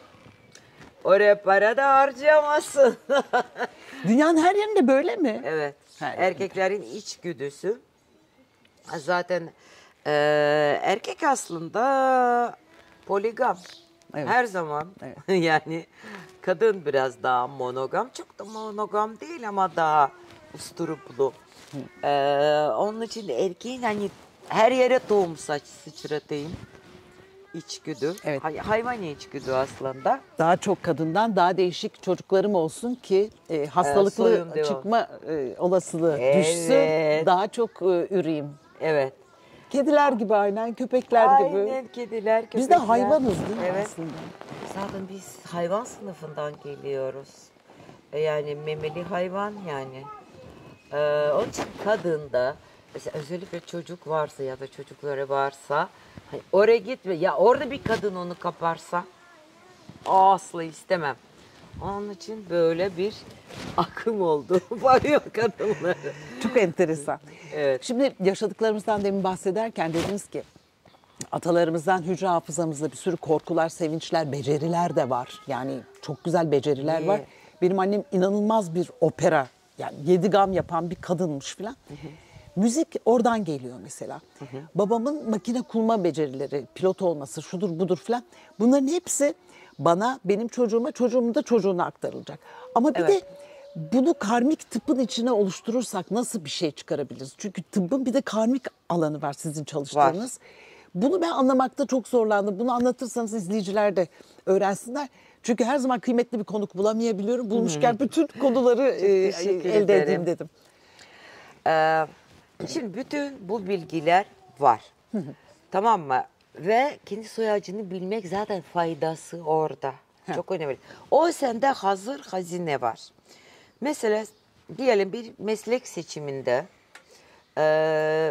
Oraya para da harcamasın. Dünyanın her yerinde böyle mi? Evet. Her Erkeklerin içgüdüsü zaten eee, erkek aslında poligam. Evet. Her zaman Evet. yani kadın biraz daha monogam. Çok da monogam değil ama daha usturuplu. Ee, onun için de erkeğin hani her yere tohum saç sıçratayım. İçgüdü. Evet. Hay- hayvani içgüdü aslında. Daha çok kadından daha değişik çocuklarım olsun ki e, hastalıklı soyum devam. çıkma e, olasılığı Evet. düşsün. Daha çok e, üreyim. Evet. Kediler gibi aynen, köpekler gibi. Aynen kediler, köpekler. Biz de hayvanız değil mi Evet. aslında? Zaten biz hayvan sınıfından geliyoruz. E, Yani memeli hayvan yani. Ee, onun için kadın da mesela özellikle çocuk varsa ya da çocukları varsa hani oraya gitme. Ya orada bir kadın onu kaparsa asla istemem. Onun için böyle bir akım oldu. Pavyon kadınları. Çok enteresan. Evet. Şimdi yaşadıklarımızdan demin bahsederken dediniz ki atalarımızdan hücre hafızamızda bir sürü korkular, sevinçler, beceriler de var. Yani çok güzel beceriler İyi. var. Benim annem inanılmaz bir opera, yani yedi gam yapan bir kadınmış falan. Müzik oradan geliyor mesela. Babamın makine kullanma becerileri, pilot olması, şudur budur falan. Bunların hepsi bana, benim çocuğuma, çocuğumun da çocuğuna aktarılacak. Ama bir Evet. de bunu karmik tıbbın içine oluşturursak nasıl bir şey çıkarabiliriz? Çünkü tıbbın bir de karmik alanı var sizin çalıştığınız. Bunu ben anlamakta çok zorlandım. Bunu anlatırsanız izleyiciler de öğrensinler. Çünkü her zaman kıymetli bir konuk bulamayabiliyorum. Bulmuşken bütün konuları e, teşekkür elde ederim. edeyim dedim. Ee, şimdi bütün bu bilgiler var. Tamam mı? Ve kendi soy ağacını bilmek zaten faydası orada. Çok önemli. O sende hazır hazine var. Mesela diyelim bir meslek seçiminde e,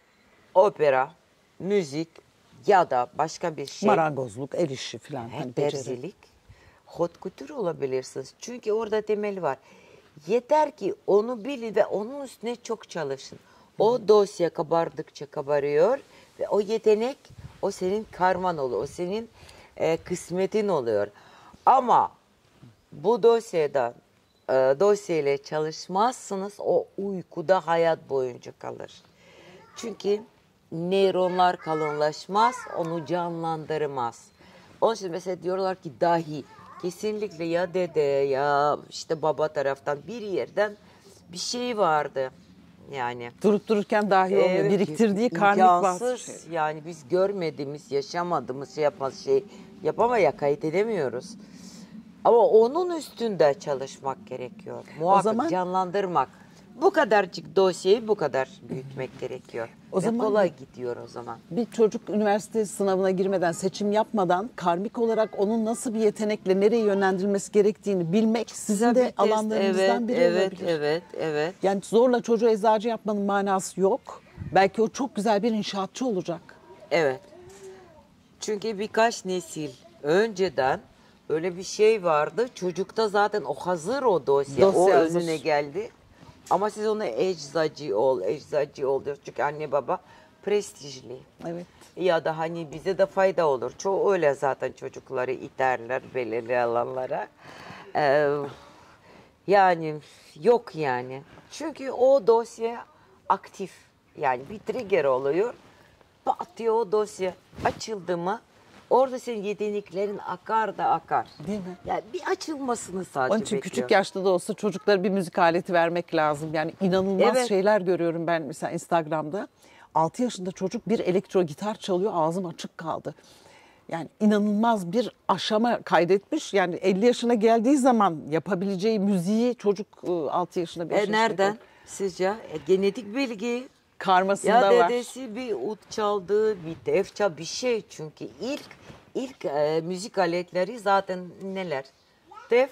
opera, müzik ya da başka bir şey. Marangozluk, el işi falan. Hani beceri. Terzilik, hot couture olabilirsiniz. Çünkü orada temel var. Yeter ki onu bilin ve onun üstüne çok çalışın. O dosya kabardıkça kabarıyor ve o yetenek o senin karman oluyor. O senin e, kısmetin oluyor. Ama bu dosyada e, dosyayla çalışmazsınız o uykuda hayat boyunca kalır. Çünkü nöronlar kalınlaşmaz, onu canlandırmaz. Onun için mesela diyorlar ki dahi kesinlikle ya dede ya işte baba taraftan bir yerden bir şey vardı yani. Durup dururken dahi olmuyor. Evet, Biriktirdiği karmik bazı imkansız. şey. Yani biz görmediğimiz, yaşamadığımız şey yapmaz şey yapamaya kayıt edemiyoruz. Ama onun üstünde çalışmak gerekiyor. Muhakkak zaman- canlandırmak. Bu kadarcık dosyayı bu kadar büyütmek gerekiyor. O Ve zaman- kolay gidiyor o zaman. Bir çocuk üniversite sınavına girmeden, seçim yapmadan karmik olarak onun nasıl bir yetenekle nereye yönlendirilmesi gerektiğini bilmek sizin Bir de test, alanlarınızdan evet, biri evet, olabilir. Evet, evet, Yani zorla çocuğu eczacı yapmanın manası yok. Belki o çok güzel bir inşaatçı olacak. evet. Çünkü birkaç nesil önceden öyle bir şey vardı. Çocukta zaten o hazır o dosya, Dosya o hazır. önüne geldi. Ama siz ona eczacı ol, eczacı ol diyor. Çünkü anne baba prestijli. Evet. Ya da hani bize de fayda olur. Çoğu öyle zaten çocukları iterler belirli alanlara. Ee, yani yok yani. Çünkü o dosya aktif. Yani bir trigger oluyor. Pat diye o dosya açıldı mı orada senin yeteneklerin akar da akar. Değil mi? Yani bir açılmasını sadece Onun için bekliyor. küçük yaşta da olsa çocuklara bir müzik aleti vermek lazım. Yani inanılmaz Evet. şeyler görüyorum ben mesela Instagram'da. altı yaşında çocuk bir elektro gitar çalıyor, ağzım açık kaldı. Yani inanılmaz bir aşama kaydetmiş. Yani elli yaşına geldiği zaman yapabileceği müziği çocuk e, altı yaşında beş E, yaşında. nereden sizce? E, genetik bilgi. Karmasında Ya var. dedesi bir ut çaldı, bir tef çaldı, bir şey çünkü ilk ilk e, müzik aletleri zaten neler? Tef,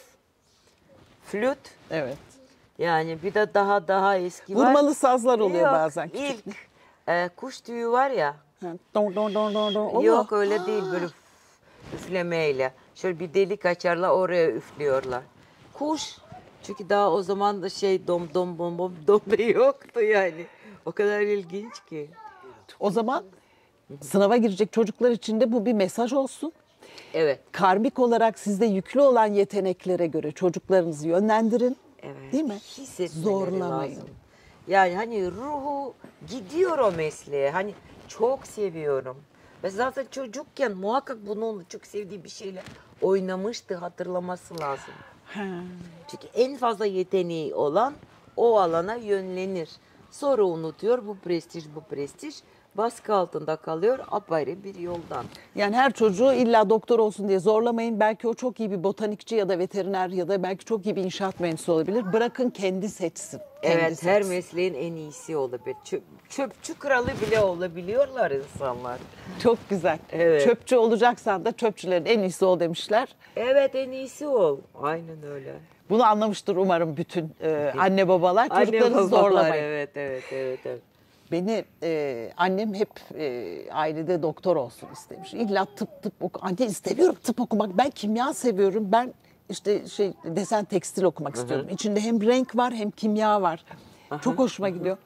flüt, Evet. yani bir de daha daha eski var. Vurmalı sazlar oluyor Yok, bazen. Küçük. İlk e, kuş tüyü var ya. Ha, don don don don don. O Yok mu? öyle değil, böyle üflemeyle. Şöyle bir delik açarlar, oraya üflüyorlar. Kuş. Çünkü daha o zaman da şey dom dom bom bom dom da yoktu yani. O kadar ilginç ki. O zaman sınava girecek çocuklar için de bu bir mesaj olsun. Evet. Karmik olarak sizde yüklü olan yeteneklere göre çocuklarınızı yönlendirin. Evet. Değil mi? Hissetmeleri Zorlamayın. lazım. Yani hani ruhu gidiyor o mesleğe. Hani çok seviyorum. Ve zaten çocukken muhakkak bunun çok sevdiği bir şeyle oynamıştı, hatırlaması lazım. Ha. Çünkü en fazla yeteneği olan o alana yönlenir. Sonra unutuyor, bu prestij bu prestij. Baskı altında kalıyor apayrı bir yoldan. Yani her çocuğu illa doktor olsun diye zorlamayın. Belki o çok iyi bir botanikçi ya da veteriner ya da belki çok iyi bir inşaat mühendisi olabilir. Bırakın kendi seçsin. Kendi Evet, her seçsin. mesleğin en iyisi olabilir. Çöp, çöpçü kralı bile olabiliyorlar insanlar. Çok güzel. Evet. Çöpçü olacaksan da çöpçülerin en iyisi ol demişler. Evet, en iyisi ol. Aynen öyle. Bunu anlamıştır umarım bütün e, anne babalar. Anne Çocuklarınızı babalar, zorlamayın. evet, evet, evet, evet. Beni e, annem hep e, ailede doktor olsun istemiş. İlla tıp tıp oku. Anne istemiyorum tıp okumak. Ben kimya seviyorum. Ben işte şey desen tekstil okumak istiyorum. İçinde hem renk var hem kimya var. Çok hoşuma gidiyor.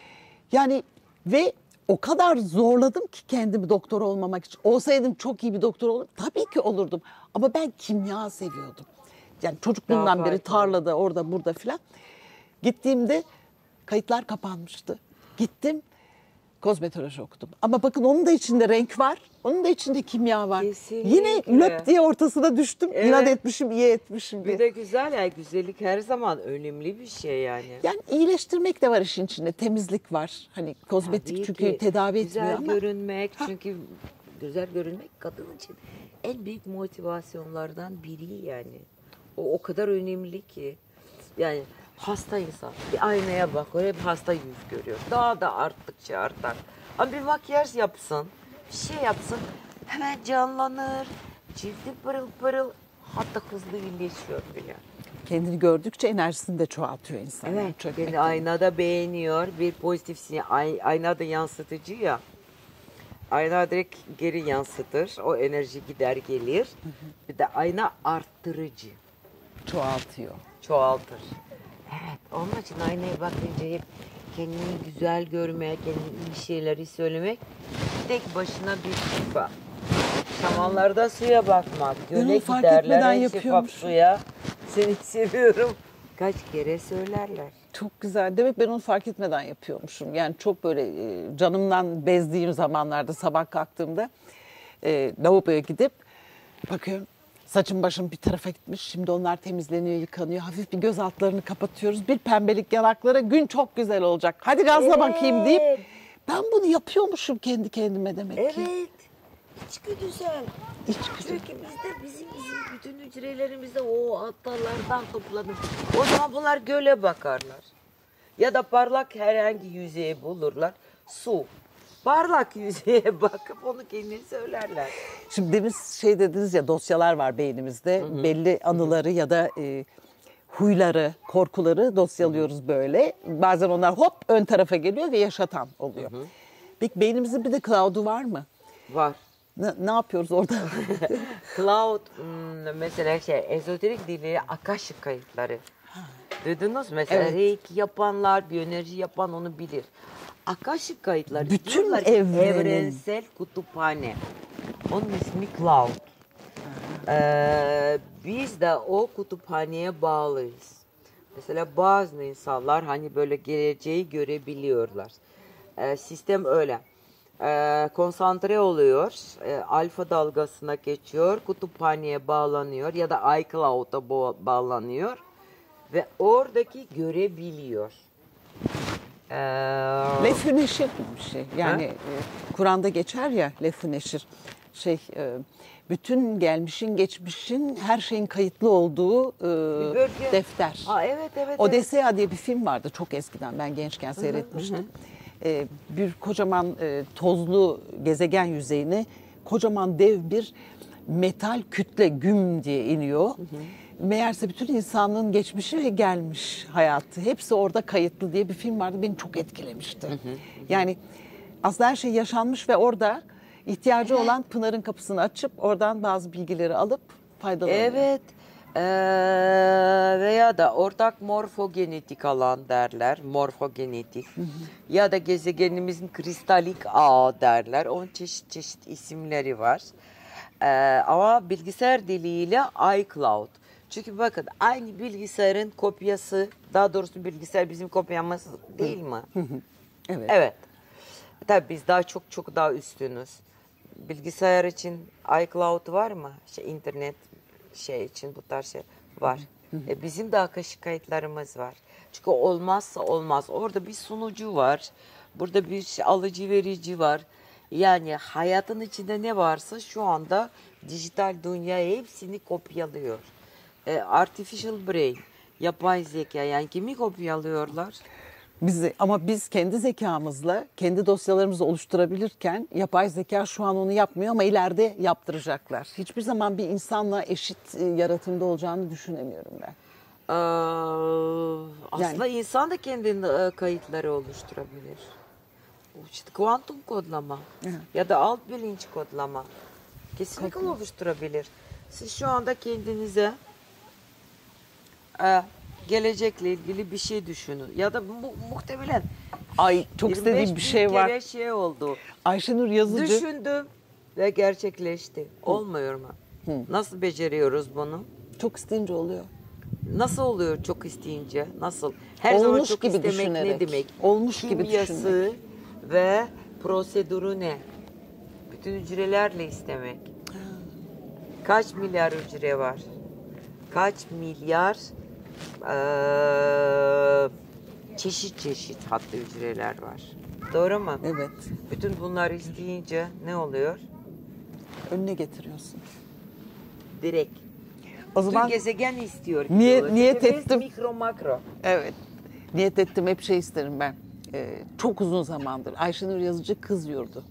Yani ve o kadar zorladım ki kendimi doktor olmamak için. Olsaydım çok iyi bir doktor olurdum. Tabii ki olurdum. Ama ben kimya seviyordum. Yani çocukluğumdan Daha beri farklı. tarlada orada burada filan. Gittiğimde kayıtlar kapanmıştı. Gittim kozmetoloji okudum. Ama bakın onun da içinde renk var. Onun da içinde kimya var. Kesinlikle. Yine löp diye ortasına düştüm. Evet. İnat etmişim, iyi etmişim diye. Bir de güzel ya, güzellik her zaman önemli bir şey yani. Yani iyileştirmek de var işin içinde. Temizlik var. Hani kozmetik Tabii çünkü ki tedavi güzel etmiyor ama. görünmek, çünkü güzel görünmek kadın için en büyük motivasyonlardan biri yani. O o kadar önemli ki. Yani hasta insan bir aynaya bakıyor, hep hasta yüz görüyor. Daha da arttıkça artar. Ama bir makyaj yapsın, bir şey yapsın, hemen canlanır. Cildi pırıl pırıl, hatta hızlı iyileşiyor bile. Kendini gördükçe enerjisini de çoğaltıyor insan. Yani Evet, çökmek beni değil. aynada beğeniyor. Bir pozitif sinyal. Ay, ayna da yansıtıcı ya. Ayna direkt geri yansıtır. O enerji gider gelir. Bir de ayna arttırıcı. Çoğaltıyor. Çoğaltır. Evet, onun için aynaya bakınca hep kendini güzel görmek, kendini iyi şeyleri söylemek tek başına bir şifa. Şamanlarda suya bakmak. Ben onu Göle fark giderler, etmeden en şeffaf yapıyormuşum. suya. Seni seviyorum. Kaç kere söylerler. Çok güzel. Demek ben onu fark etmeden yapıyormuşum. Yani çok böyle e, canımdan bezdiğim zamanlarda sabah kalktığımda e, lavaboya gidip bakıyorum saçım başım bir tarafa gitmiş. Şimdi onlar temizleniyor, yıkanıyor. Hafif bir göz altlarını kapatıyoruz. Bir pembelik yanaklara gün çok güzel olacak. Hadi gazla bakayım deyip Evet. ben bunu yapıyormuşum kendi kendime demek ki. Evet. İçgüdüsel. İçgüdü. Çünkü bizde bizim bizim bütün hücrelerimizde o atalardan topladım. O zaman bunlar göle bakarlar. Ya da parlak herhangi yüzeye bulurlar. Su. Parlak yüzeye bakıp onu kendini söylerler. Şimdi demin şey dediniz ya dosyalar var beynimizde. Belli anıları ya da e, huyları, korkuları dosyalıyoruz böyle. Bazen onlar hop ön tarafa geliyor ve yaşatan oluyor. Peki beynimizin bir de cloud'u var mı? Var. Ne, ne yapıyoruz orada? Cloud hmm, mesela şey ezoterik dili Akasha kayıtları. Duydunuz mu? Mesela Evet. reiki yapanlar, biyoenerji yapan onu bilir. Akasha kayıtları Bütün diyorlar ki evrenin. evrensel kütüphane. Onun ismi Cloud. Ee, biz de o kütüphaneye bağlıyız. Mesela bazı insanlar hani böyle geleceği görebiliyorlar. Ee, sistem öyle. Ee, konsantre oluyor, e, alfa dalgasına geçiyor, kütüphaneye bağlanıyor ya da iCloud'a bo- bağlanıyor ve oradaki görebiliyor. Ee, Lef-i neşir gibi bir şey. Yani Ha? e, Kur'an'da geçer ya lef-i neşir. şey e, bütün gelmişin geçmişin her şeyin kayıtlı olduğu e, Bir bölge. defter. Ha, evet evet. evet. Odysseia diye bir film vardı çok eskiden, ben gençken seyretmiştim. E, bir kocaman e, tozlu gezegen yüzeyine kocaman dev bir metal kütle güm diye iniyor. Meğerse bütün insanlığın geçmişi ve gelmiş hayatı hepsi orada kayıtlı diye bir film vardı. Beni çok etkilemişti. Yani aslında her şey yaşanmış ve orada ihtiyacı olan Pınar'ın kapısını açıp oradan bazı bilgileri alıp faydalanıyor. Evet. Ee, veya da ortak morfogenetik alan derler. Morfogenetik. Ya da gezegenimizin kristalik ağı derler. Onun çeşit çeşit isimleri var. Ee, ama bilgisayar diliyle iCloud. Çünkü bakın aynı bilgisayarın kopyası, daha doğrusu bilgisayar bizim kopyamız değil mi? Evet. Evet. Tabii biz daha çok çok daha üstünüz. Bilgisayar için iCloud var mı? Şey, internet şey için bu tarz şey var. E, bizim de akaşik kayıtlarımız var. Çünkü olmazsa olmaz. Orada bir sunucu var. Burada bir şey, alıcı verici var. Yani hayatın içinde ne varsa şu anda dijital dünya hepsini kopyalıyor. E, artificial brain, yapay zeka, yani kimi kopyalıyorlar? Bizi, ama biz kendi zekamızla kendi dosyalarımızı oluşturabilirken yapay zeka şu an onu yapmıyor ama ileride yaptıracaklar. Hiçbir zaman bir insanla eşit e, yaratımda olacağını düşünemiyorum ben. Ee, aslında insan da kendi e, kayıtları oluşturabilir. İşte kuantum kodlama ya da alt bilinç kodlama kesinlikle oluşturabilir. Siz şu anda kendinize e, gelecekle ilgili bir şey düşünün ya da mu- muhtemelen Ay çok yirmi beş istediğim bir bin şey kere var. şey oldu. Ayşenur Yazıcı. Düşündüm ve gerçekleşti. Olmuyor mu? Nasıl beceriyoruz bunu? Çok isteyince oluyor. Nasıl oluyor çok isteyince? Nasıl? Her zaman Olmuş çok gibi istemek düşünerek. ne demek? Olmuş gibi Kimyası düşünmek. ve prosedürü ne? Bütün hücrelerle istemek. Kaç milyar hücre var? Kaç milyar eee, çeşit çeşit hatta hücreler var. Doğru mu? Evet. Bütün bunları isteyince ne oluyor? Önüne getiriyorsun. Direkt. O zaman Tüm gezegen istiyor. Niye- diyorlar. niyet Çünkü biz ettim. Mikro makro. evet. Niyet ettim, hep şey isterim ben. Ee, çok uzun zamandır Ayşenur Yazıcı kız yurdu.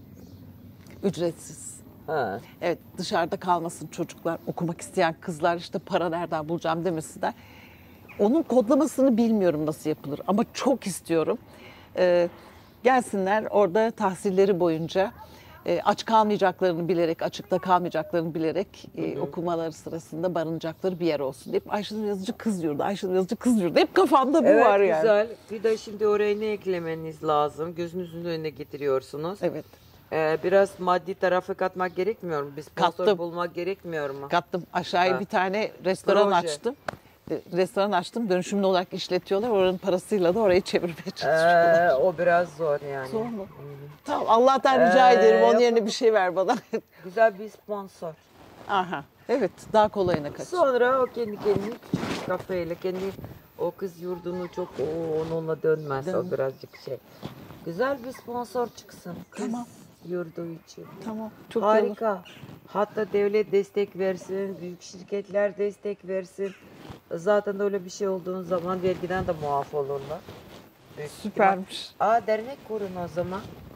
Ücretsiz. Ha. Evet, dışarıda kalmasın çocuklar, okumak isteyen kızlar işte para nereden bulacağım demesinler. Onun kodlamasını bilmiyorum nasıl yapılır ama çok istiyorum. Ee, gelsinler orada tahsilleri boyunca e, aç kalmayacaklarını bilerek, açıkta kalmayacaklarını bilerek e, okumaları sırasında barınacakları bir yer olsun deyip Ayşenur Yazıcı kız yurdu, Ayşenur Yazıcı kız yurdu. Hep kafamda bu Evet, var yani. güzel. Bir de şimdi oraya ne eklemeniz lazım? Gözünüzün önüne getiriyorsunuz. Evet, Ee, biraz maddi tarafı katmak gerekmiyor mu? Bir sponsor Kattım. bulmak gerekmiyor mu? kattım. Aşağıya Ha. bir tane restoran Proje. açtım. E, Restoran açtım, dönüşümlü olarak işletiyorlar. Oranın parasıyla da orayı çevirmeye çalışıyorlar. Ee, o biraz zor yani. Zor mu? Tamam, Allah'tan rica Ee, ederim. Onun yok. yerine bir şey ver bana. Güzel bir sponsor. Aha. Evet, daha kolayına kaç. Sonra o kendi kendine küçük bir kafeyle kendi o kız yurdunu çok o, onunla dönmez. Dön- O birazcık şey. Güzel bir sponsor çıksın. Kız Tamam. yurdu için. Tamam, çok iyi olur. Harika. Hatta devlet destek versin, büyük şirketler destek versin. Zaten öyle bir şey olduğun zaman vergiden de muaf olurlar. Büyük Süpermiş. ihtimal. Aa, dernek kurun o zaman.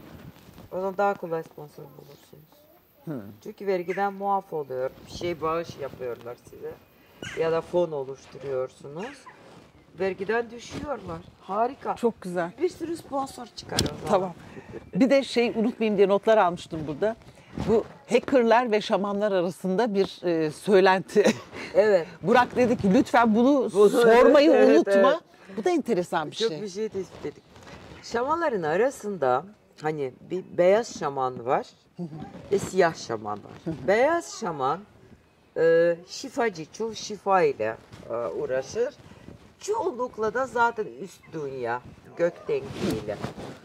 O zaman daha kolay sponsor bulursunuz. Çünkü vergiden muaf oluyor. Bir şey bağış yapıyorlar size. Ya da fon oluşturuyorsunuz. Vergiden düşüyorlar. Harika. Çok güzel. Bir sürü sponsor çıkar o zaman. Tamam. Bir de şey unutmayayım diye notlar almıştım burada. Bu hackerlar ve şamanlar arasında bir e, söylenti. Evet. Burak dedi ki lütfen bunu, Bunu- sormayı evet, evet, unutma. evet. Bu da enteresan bir Çok şey. bir şey tespit ettik. Şamanların arasında hani bir beyaz şaman var ve siyah şaman var. Beyaz şaman e, şifacı, çoğu şifa ile e, uğraşır. Çoğunlukla da zaten üst dünya, gök dengiyle.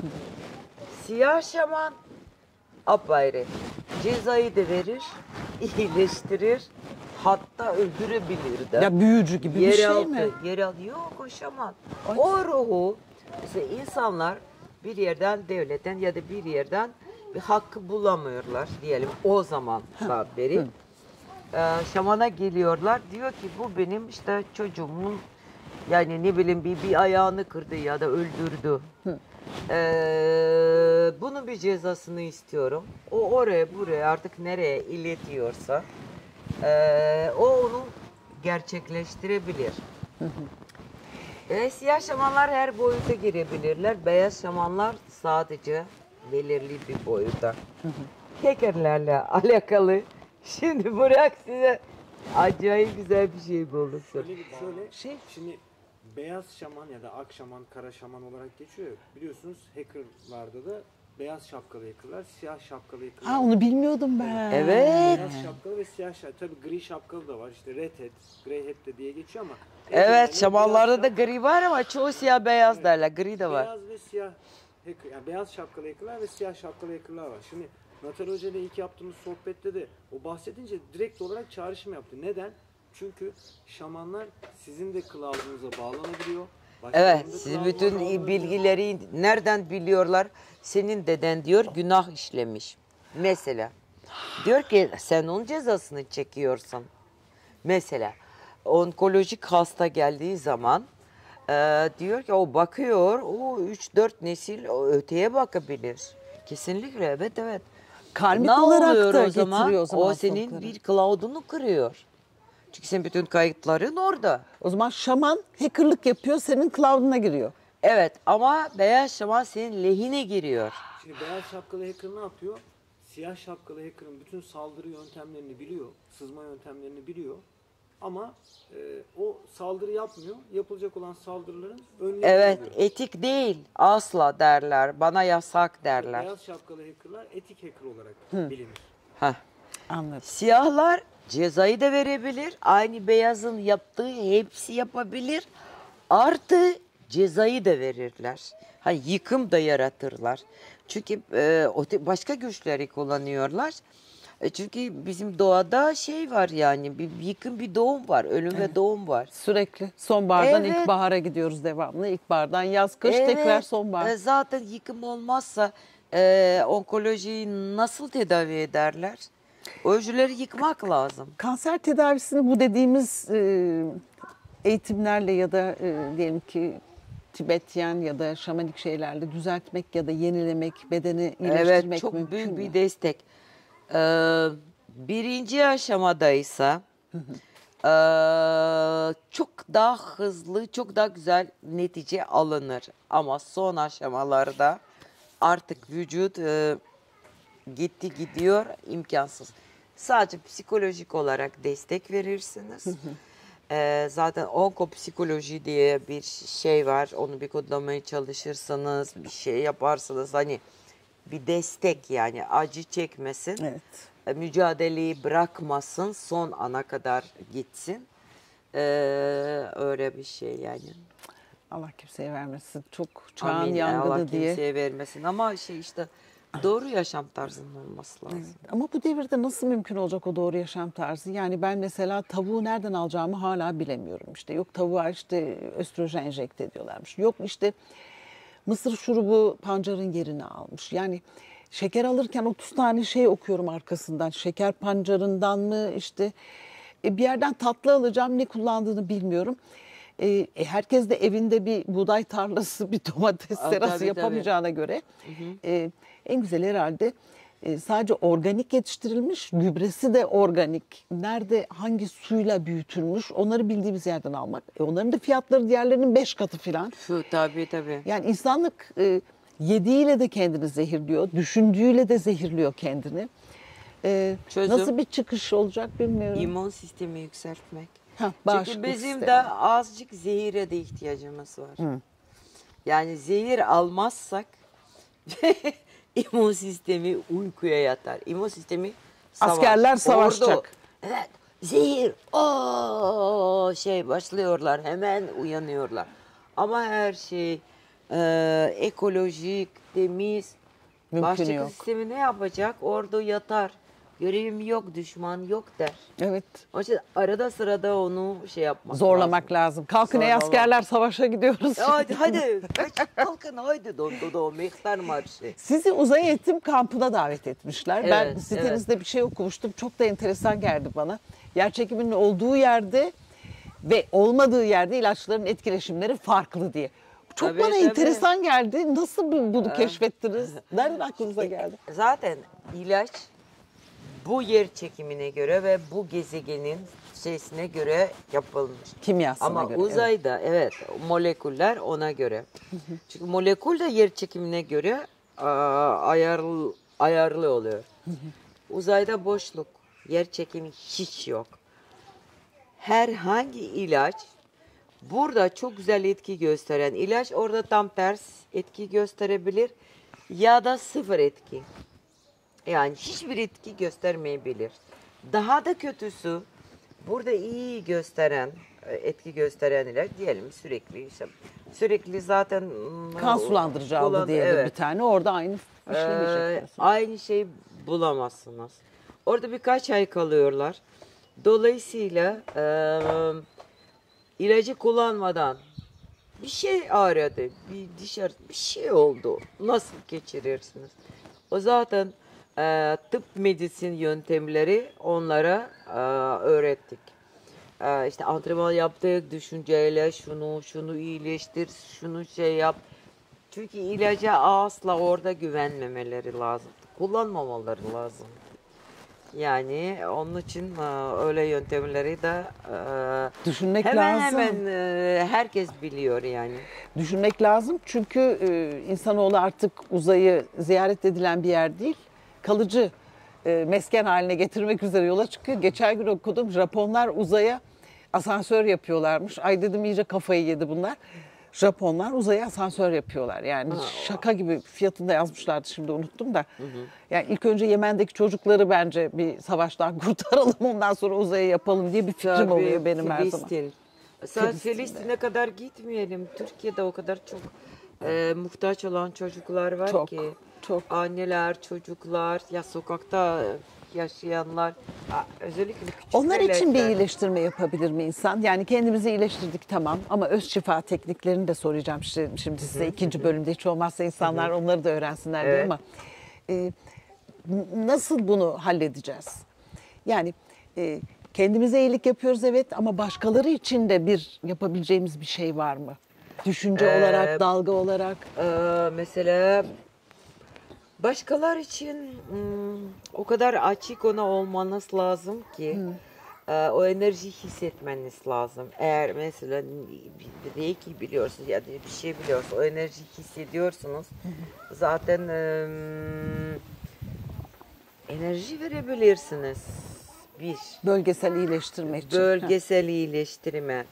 Siyah şaman apayrı. Cezayı da verir, iyileştirir, hatta öldürebilir de. Ya büyücü gibi bir şey Yeraltı, mi? yeraltı yok o şaman. Ay. O ruhu mesela insanlar bir yerden devletten ya da bir yerden bir hakkı bulamıyorlar diyelim o zamandan beri. Ee, şamana geliyorlar. Diyor ki bu benim işte çocuğumun yani ne bileyim bir, bir ayağını kırdı ya da öldürdü. Ee, bunun bir cezasını istiyorum. O oraya buraya artık nereye iletiyorsa ee, o onu gerçekleştirebilir. E, siyah şamanlar her boyuta girebilirler. Beyaz şamanlar sadece belirli bir boyuta. Hackerlerle alakalı. Şimdi bırak size acayip güzel bir şey buldum. Şöyle, şöyle şey, şimdi beyaz şaman ya da ak şaman, kara şaman olarak geçiyor. Biliyorsunuz hackerlarda da beyaz şapkalı hackerlar, siyah şapkalı hackerlar. Ha, onu bilmiyordum ben. Evet. Beyaz şapkalı ve siyah şapkalı. Tabii gri şapkalı da var. İşte red hat, grey hat de diye geçiyor ama. Evet, şamanlarda da beyaz gri var ama çoğu siyah beyaz derler. Gri de var. Beyaz ve siyah hacker, yani beyaz şapkalı hackerlar ve siyah şapkalı hackerlar var. Şimdi Natal Hoca ile ilk yaptığımız sohbette de o bahsedince direkt olarak çağrışım yaptı. Neden? Çünkü şamanlar sizin de cloud'unuza bağlanabiliyor. Evet, başkalarının da siz cloud'una bütün bağlanabiliyor. bilgileri nereden biliyorlar? Senin deden diyor günah işlemiş. Mesela diyor ki sen onun cezasını çekiyorsun. Mesela onkolojik hasta geldiği zaman e, diyor ki o bakıyor, o üç dört nesil o öteye bakabilir. Kesinlikle evet evet. Karmik Ne olarak oluyor da o zaman? getiriyor o zaman O senin hastalıkları. bir cloud'unu kırıyor. Çünkü senin bütün kayıtların orada. O zaman şaman hackerlık yapıyor, senin cloud'una giriyor. Evet ama beyaz şaman senin lehine giriyor. Şimdi beyaz şapkalı hacker ne yapıyor? Siyah şapkalı hacker'ın bütün saldırı yöntemlerini biliyor, sızma yöntemlerini biliyor. Ama e, o saldırı yapmıyor. Yapılacak olan saldırıların önlerini Evet, alıyor. etik değil. Asla derler. Bana yasak derler. Beyaz şapkalı hackerlar etik hacker olarak bilinir. Heh. Anladım. Siyahlar cezayı da verebilir. Aynı beyazın yaptığı hepsi yapabilir. Artı cezayı da verirler. Ha, yıkım da yaratırlar. Çünkü e, o te- başka güçleri kullanıyorlar. E, çünkü bizim doğada şey var yani bir bir yıkım bir doğum var. Ölüm ve doğum var. Sürekli sonbahardan Evet. ilkbahara gidiyoruz devamlı. İlkbahardan yaz, kış, Evet, tekrar sonbahar. e, zaten yıkım olmazsa e, onkolojiyi nasıl tedavi ederler? O hücreleri yıkmak lazım. Kanser tedavisini bu dediğimiz e, eğitimlerle ya da e, diyelim ki Tibetyen ya da şamanik şeylerle düzeltmek ya da yenilemek, bedeni iyileştirmek Evet, çok mümkün büyük mü? bir destek. Ee, birinci aşamadaysa ee, çok daha hızlı, çok daha güzel netice alınır. Ama son aşamalarda artık vücut ee, gitti gidiyor, imkansız. Sadece psikolojik olarak destek verirsiniz. Ee, zaten onkopsikoloji diye bir şey var. Onu bir kodlamaya çalışırsanız, bir şey yaparsanız hani bir destek yani acı çekmesin. Evet. e, Mücadeleyi bırakmasın, son ana kadar gitsin. Ee, öyle bir şey yani. Allah kimseye vermesin. Çok çağın Amin. yangını Allah diye. kimseye vermesin ama şey işte doğru yaşam tarzının olması lazım. Ama bu devirde nasıl mümkün olacak o doğru yaşam tarzı? Yani ben mesela tavuğu nereden alacağımı hala bilemiyorum. İşte yok tavuğa işte östrojen enjekte ediyorlarmış. Yok işte mısır şurubu pancarın yerini almış. Yani şeker alırken otuz tane şey okuyorum arkasından. Şeker pancarından mı işte e, bir yerden tatlı alacağım, ne kullandığını bilmiyorum. E, e, herkes de evinde bir buğday tarlası, bir domates Aa, serası tabii, yapamayacağına göre e, en güzel herhalde e, sadece organik yetiştirilmiş, gübresi de organik. Nerede hangi suyla büyütülmüş onları bildiğimiz yerden almak. E, onların da fiyatları diğerlerinin beş katı falan. Şu tabii tabii. Yani insanlık e, yediğiyle de kendini zehirliyor, düşündüğüyle de zehirliyor kendini. E, Çözüm? nasıl bir çıkış olacak bilmiyorum. İmmün sistemi yükseltmek. Heh, Çünkü bağışıklık bizim sistemi. de azıcık zehire de ihtiyacımız var. Yani zehir almazsak immün sistemi uykuya yatar. İmmün sistemi savaş. Askerler savaşacak. Ordu. Evet. Zehir. O şey başlıyorlar. Hemen uyanıyorlar. Ama her şey e, ekolojik, temiz. Mümkün Bağışıklık yok. sistemi ne yapacak? Orada yatar. görevim yok, düşman yok der. Evet. Onun için arada sırada onu şey yapmak Zorlamak lazım. Kalkın ey Zorlamak. askerler, savaşa gidiyoruz. Hadi hadi kaç, kalkın haydi dondu do mehter marşı. Sizi uzay eğitim kampına davet etmişler. Ben Evet, sitenizde bir şey okumuştum. Çok da enteresan geldi bana. Yer çekiminin olduğu yerde ve olmadığı yerde ilaçların etkileşimleri farklı diye. Çok Tabii, bana tabii. enteresan geldi. Nasıl bu- bunu keşfettiniz? Nereden aklınıza geldi? Zaten ilaç bu yer çekimine göre ve bu gezegenin şeysine göre yapılmış. Kimyasına Ama göre. evet. uzayda evet. moleküller ona göre. Çünkü molekül de yer çekimine göre aa, ayarlı, ayarlı oluyor. Uzayda boşluk, yer çekimi hiç yok. Herhangi ilaç burada çok güzel etki gösteren ilaç orada tam ters etki gösterebilir ya da sıfır etki. Yani hiçbir etki göstermeyebilir. Daha da kötüsü burada iyi gösteren, etki gösteren ilaç diyelim sürekli işte sürekli zaten Kan sulandırıcı aldı kullan- diye de evet. bir tane. Orada aynı Ee, işlemeyecek. diyorsun. aynı şey bulamazsınız. Orada birkaç ay kalıyorlar. Dolayısıyla e, ilacı kullanmadan bir şey ağrıdı, bir dışarı bir şey oldu. Nasıl geçirirsiniz? O zaten e, tıp medisin yöntemleri onlara e, öğrettik. E, işte antrenman yaptık, düşünceyle şunu şunu iyileştir, şunu şey yap. Çünkü ilaca asla orada güvenmemeleri lazım. Kullanmamaları lazım. Yani onun için e, öyle yöntemleri de e, Düşünmek hemen lazım. hemen e, herkes biliyor yani. Düşünmek lazım çünkü e, insanoğlu artık uzayı ziyaret edilen bir yer değil, kalıcı e, mesken haline getirmek üzere yola çıkıyor. Geçen gün okudum, Japonlar uzaya asansör yapıyorlarmış. Ay dedim iyice kafayı yedi bunlar. Japonlar uzaya asansör yapıyorlar. Yani şaka gibi, fiyatını da yazmışlardı, şimdi unuttum da. Yani ilk önce Yemen'deki çocukları bence bir savaştan kurtaralım, ondan sonra uzaya yapalım diye bir fikrim Tabii, oluyor benim her zaman. Filistin. Sadece Filistin'de. Filistin'e kadar gitmeyelim. Türkiye'de o kadar çok e, muhtaç olan çocuklar var Çok, ki. çok. Anneler, çocuklar, ya sokakta yaşayanlar, a, özellikle küçük Onlar için bir veletler. iyileştirme yapabilir mi insan? Yani kendimizi iyileştirdik tamam ama öz şifa tekniklerini de soracağım şimdi, şimdi size ikinci bölümde, hiç olmazsa insanlar onları da öğrensinler diye Evet. ama e, n- nasıl bunu halledeceğiz? Yani e, kendimize iyilik yapıyoruz evet ama başkaları için de bir yapabileceğimiz bir şey var mı? Düşünce Ee, olarak, dalga olarak. Ee, mesela başkalar için hmm, o kadar açık ona olmanız lazım ki e, o enerjiyi hissetmeniz lazım. Eğer mesela bir Reiki biliyorsunuz ya da bir şey biliyorsunuz, o enerjiyi hissediyorsunuz. Zaten e, enerji verebilirsiniz. Bir. Bölgesel iyileştirme için. Bölgesel iyileştirme.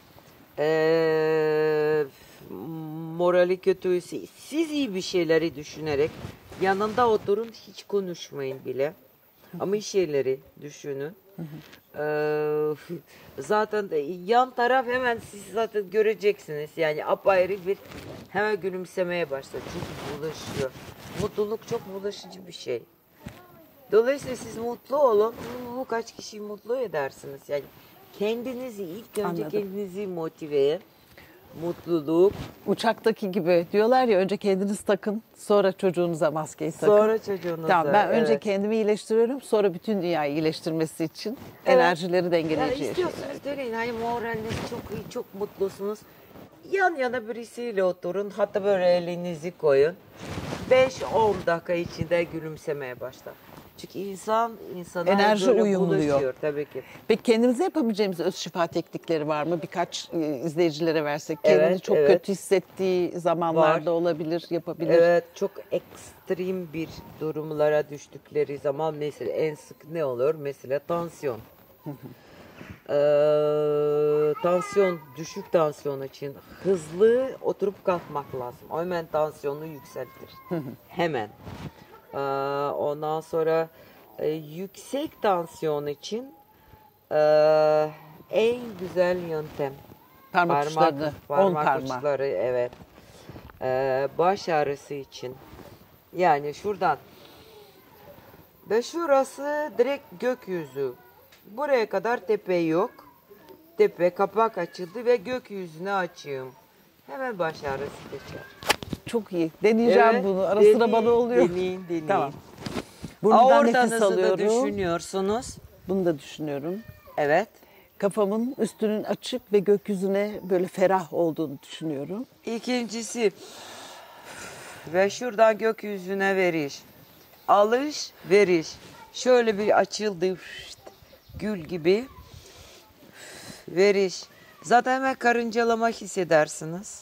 Ee, morali kötüyse siz iyi bir şeyleri düşünerek yanında oturun, hiç konuşmayın bile. Ama iyi şeyleri düşünün. Ee, zaten de yan taraf hemen siz zaten göreceksiniz. Yani apayrı bir hemen gülümsemeye başlar. Çünkü bulaşıyor. Mutluluk çok bulaşıcı bir şey. Dolayısıyla siz mutlu olun. Bu kaç kişiyi mutlu edersiniz. Yani kendinizi ilk önce Anladım. kendinizi motive, mutluluk, Uçaktaki gibi diyorlar ya, önce kendiniz takın, sonra çocuğunuza maskeyi takın. sonra çocuğunuza. Tamam, ben önce evet. kendimi iyileştiriyorum, sonra bütün dünyayı iyileştirmesi için Evet. enerjileri Yani dengeleyici şeyler. istiyorsunuz deneyin. Hani moraliniz çok iyi, çok mutlusunuz. Yan yana birisiyle oturun. Hatta böyle elinizi koyun. beş on dakika içinde gülümsemeye başlar. Çünkü insan insana Enerji böyle uyumluyor. bulaşıyor tabii ki. Peki kendimize yapabileceğimiz öz şifa teknikleri var mı? Birkaç e, izleyicilere versek. Kendini Evet, çok evet. kötü hissettiği zamanlarda Var. olabilir, yapabilir. Evet, çok ekstrem bir durumlara düştükleri zaman mesela en sık ne olur? Mesela tansiyon. Ee, tansiyon, düşük tansiyon için hızlı oturup kalkmak lazım. O hemen tansiyonu yükseltir. Hemen. Ee, ondan sonra e, yüksek tansiyon için e, en güzel yöntem. Parmak uçlarını, on parmak parmağı. uçları, evet. Ee, baş ağrısı için. Yani şuradan Ve şurası direkt gökyüzü. Buraya kadar tepe yok. Tepe kapak açıldı ve gökyüzüne açayım. Hemen baş ağrısı geçer. Çok iyi. Deneyeceğim Evet, bunu. Ara sıra deneyin, bana oluyor. Deneyin, deneyin. Tamam. Buradan nefes Aortanızı da alıyorum. düşünüyorsunuz. Bunu da düşünüyorum. Evet. Kafamın üstünün açık ve gökyüzüne böyle ferah olduğunu düşünüyorum. İkincisi ve şuradan gökyüzüne veriş. Alış, veriş. Şöyle bir açıldı. Gül gibi. Veriş. Zaten hemen karıncalama hissedersiniz.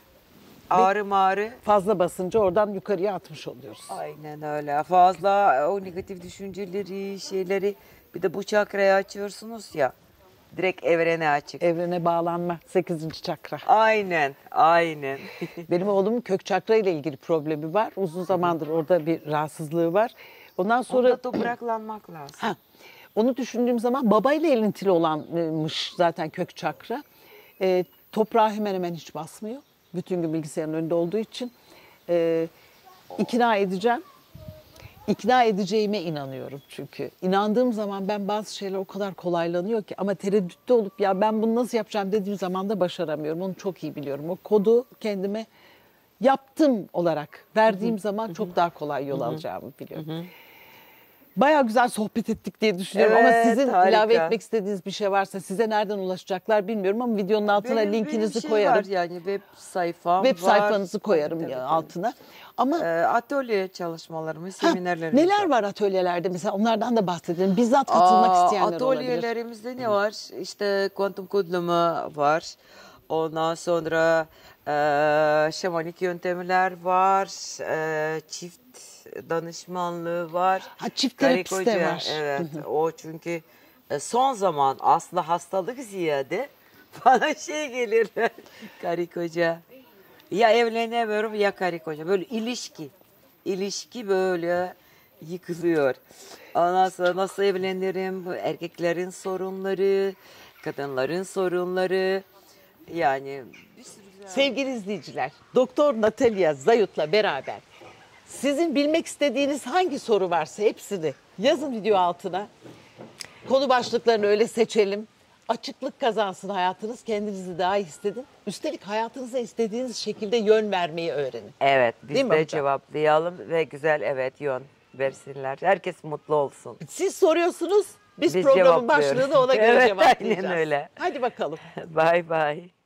Ağrı mağrı. Fazla basınca oradan yukarıya atmış oluyoruz. Aynen öyle. Fazla o negatif düşünceleri, şeyleri bir de bu çakrayı açıyorsunuz ya. Direkt evrene açık. Evrene bağlanma. Sekizinci çakra. Aynen, aynen. Benim oğlumun kök çakra ile ilgili problemi var. Uzun zamandır orada bir rahatsızlığı var. Ondan sonra Orada topraklanmak lazım. ha, onu düşündüğüm zaman babayla elintili olanmış zaten kök çakra. E, toprağı hemen hemen hiç basmıyor. Bütün gün bilgisayarın önünde olduğu için. E, ikna edeceğim. İkna edeceğime inanıyorum çünkü. İnandığım zaman ben bazı şeyler o kadar kolaylanıyor ki ama tereddütte olup ya ben bunu nasıl yapacağım dediğim zaman da başaramıyorum. Onu çok iyi biliyorum. O kodu kendime yaptım olarak verdiğim zaman çok daha kolay yol alacağımı biliyorum. Bayağı güzel sohbet ettik diye düşünüyorum ama Evet, sizin harika. ilave etmek istediğiniz bir şey varsa size nereden ulaşacaklar bilmiyorum ama videonun altına Benim- linkinizi benim şey koyarım. Var yani web sayfam Web var. sayfanızı koyarım Tabii, ya tabii. altına. Ama Ee, atölye çalışmalarımız, ha, seminerlerimiz neler var atölyelerde mesela onlardan da bahsedelim. Bizzat katılmak Aa, isteyenler olabilir. Atölyelerimizde ne var? İşte kuantum kodlama var. Ondan sonra e, şamanik yöntemler var. E, çift danışmanlığı var. Ha, çift Karı terapist de koca, var. Evet. O çünkü e, son zaman aslında hastalık ziyade bana şey gelirler. Karı koca. Ya evlenemiyorum ya karı koca. Böyle ilişki. İlişki böyle yıkılıyor. Ondan sonra nasıl evlenirim? Bu erkeklerin sorunları, kadınların sorunları. Yani bir sürü güzel- Sevgili izleyiciler, Doktor Natalya Zayut'la beraber sizin bilmek istediğiniz hangi soru varsa hepsini yazın video altına. Konu başlıklarını öyle seçelim. Açıklık kazansın hayatınız, kendinizi daha iyi hissedin. Üstelik hayatınıza istediğiniz şekilde yön vermeyi öğrenin. Evet, biz Değil mi de hocam? cevaplayalım ve güzel evet yön versinler. Herkes mutlu olsun. Siz soruyorsunuz, biz, Biz programın cevaplıyoruz. başlığını ona göre Evet, cevaplayacağız. aynen öyle. Hadi bakalım. Bye bye.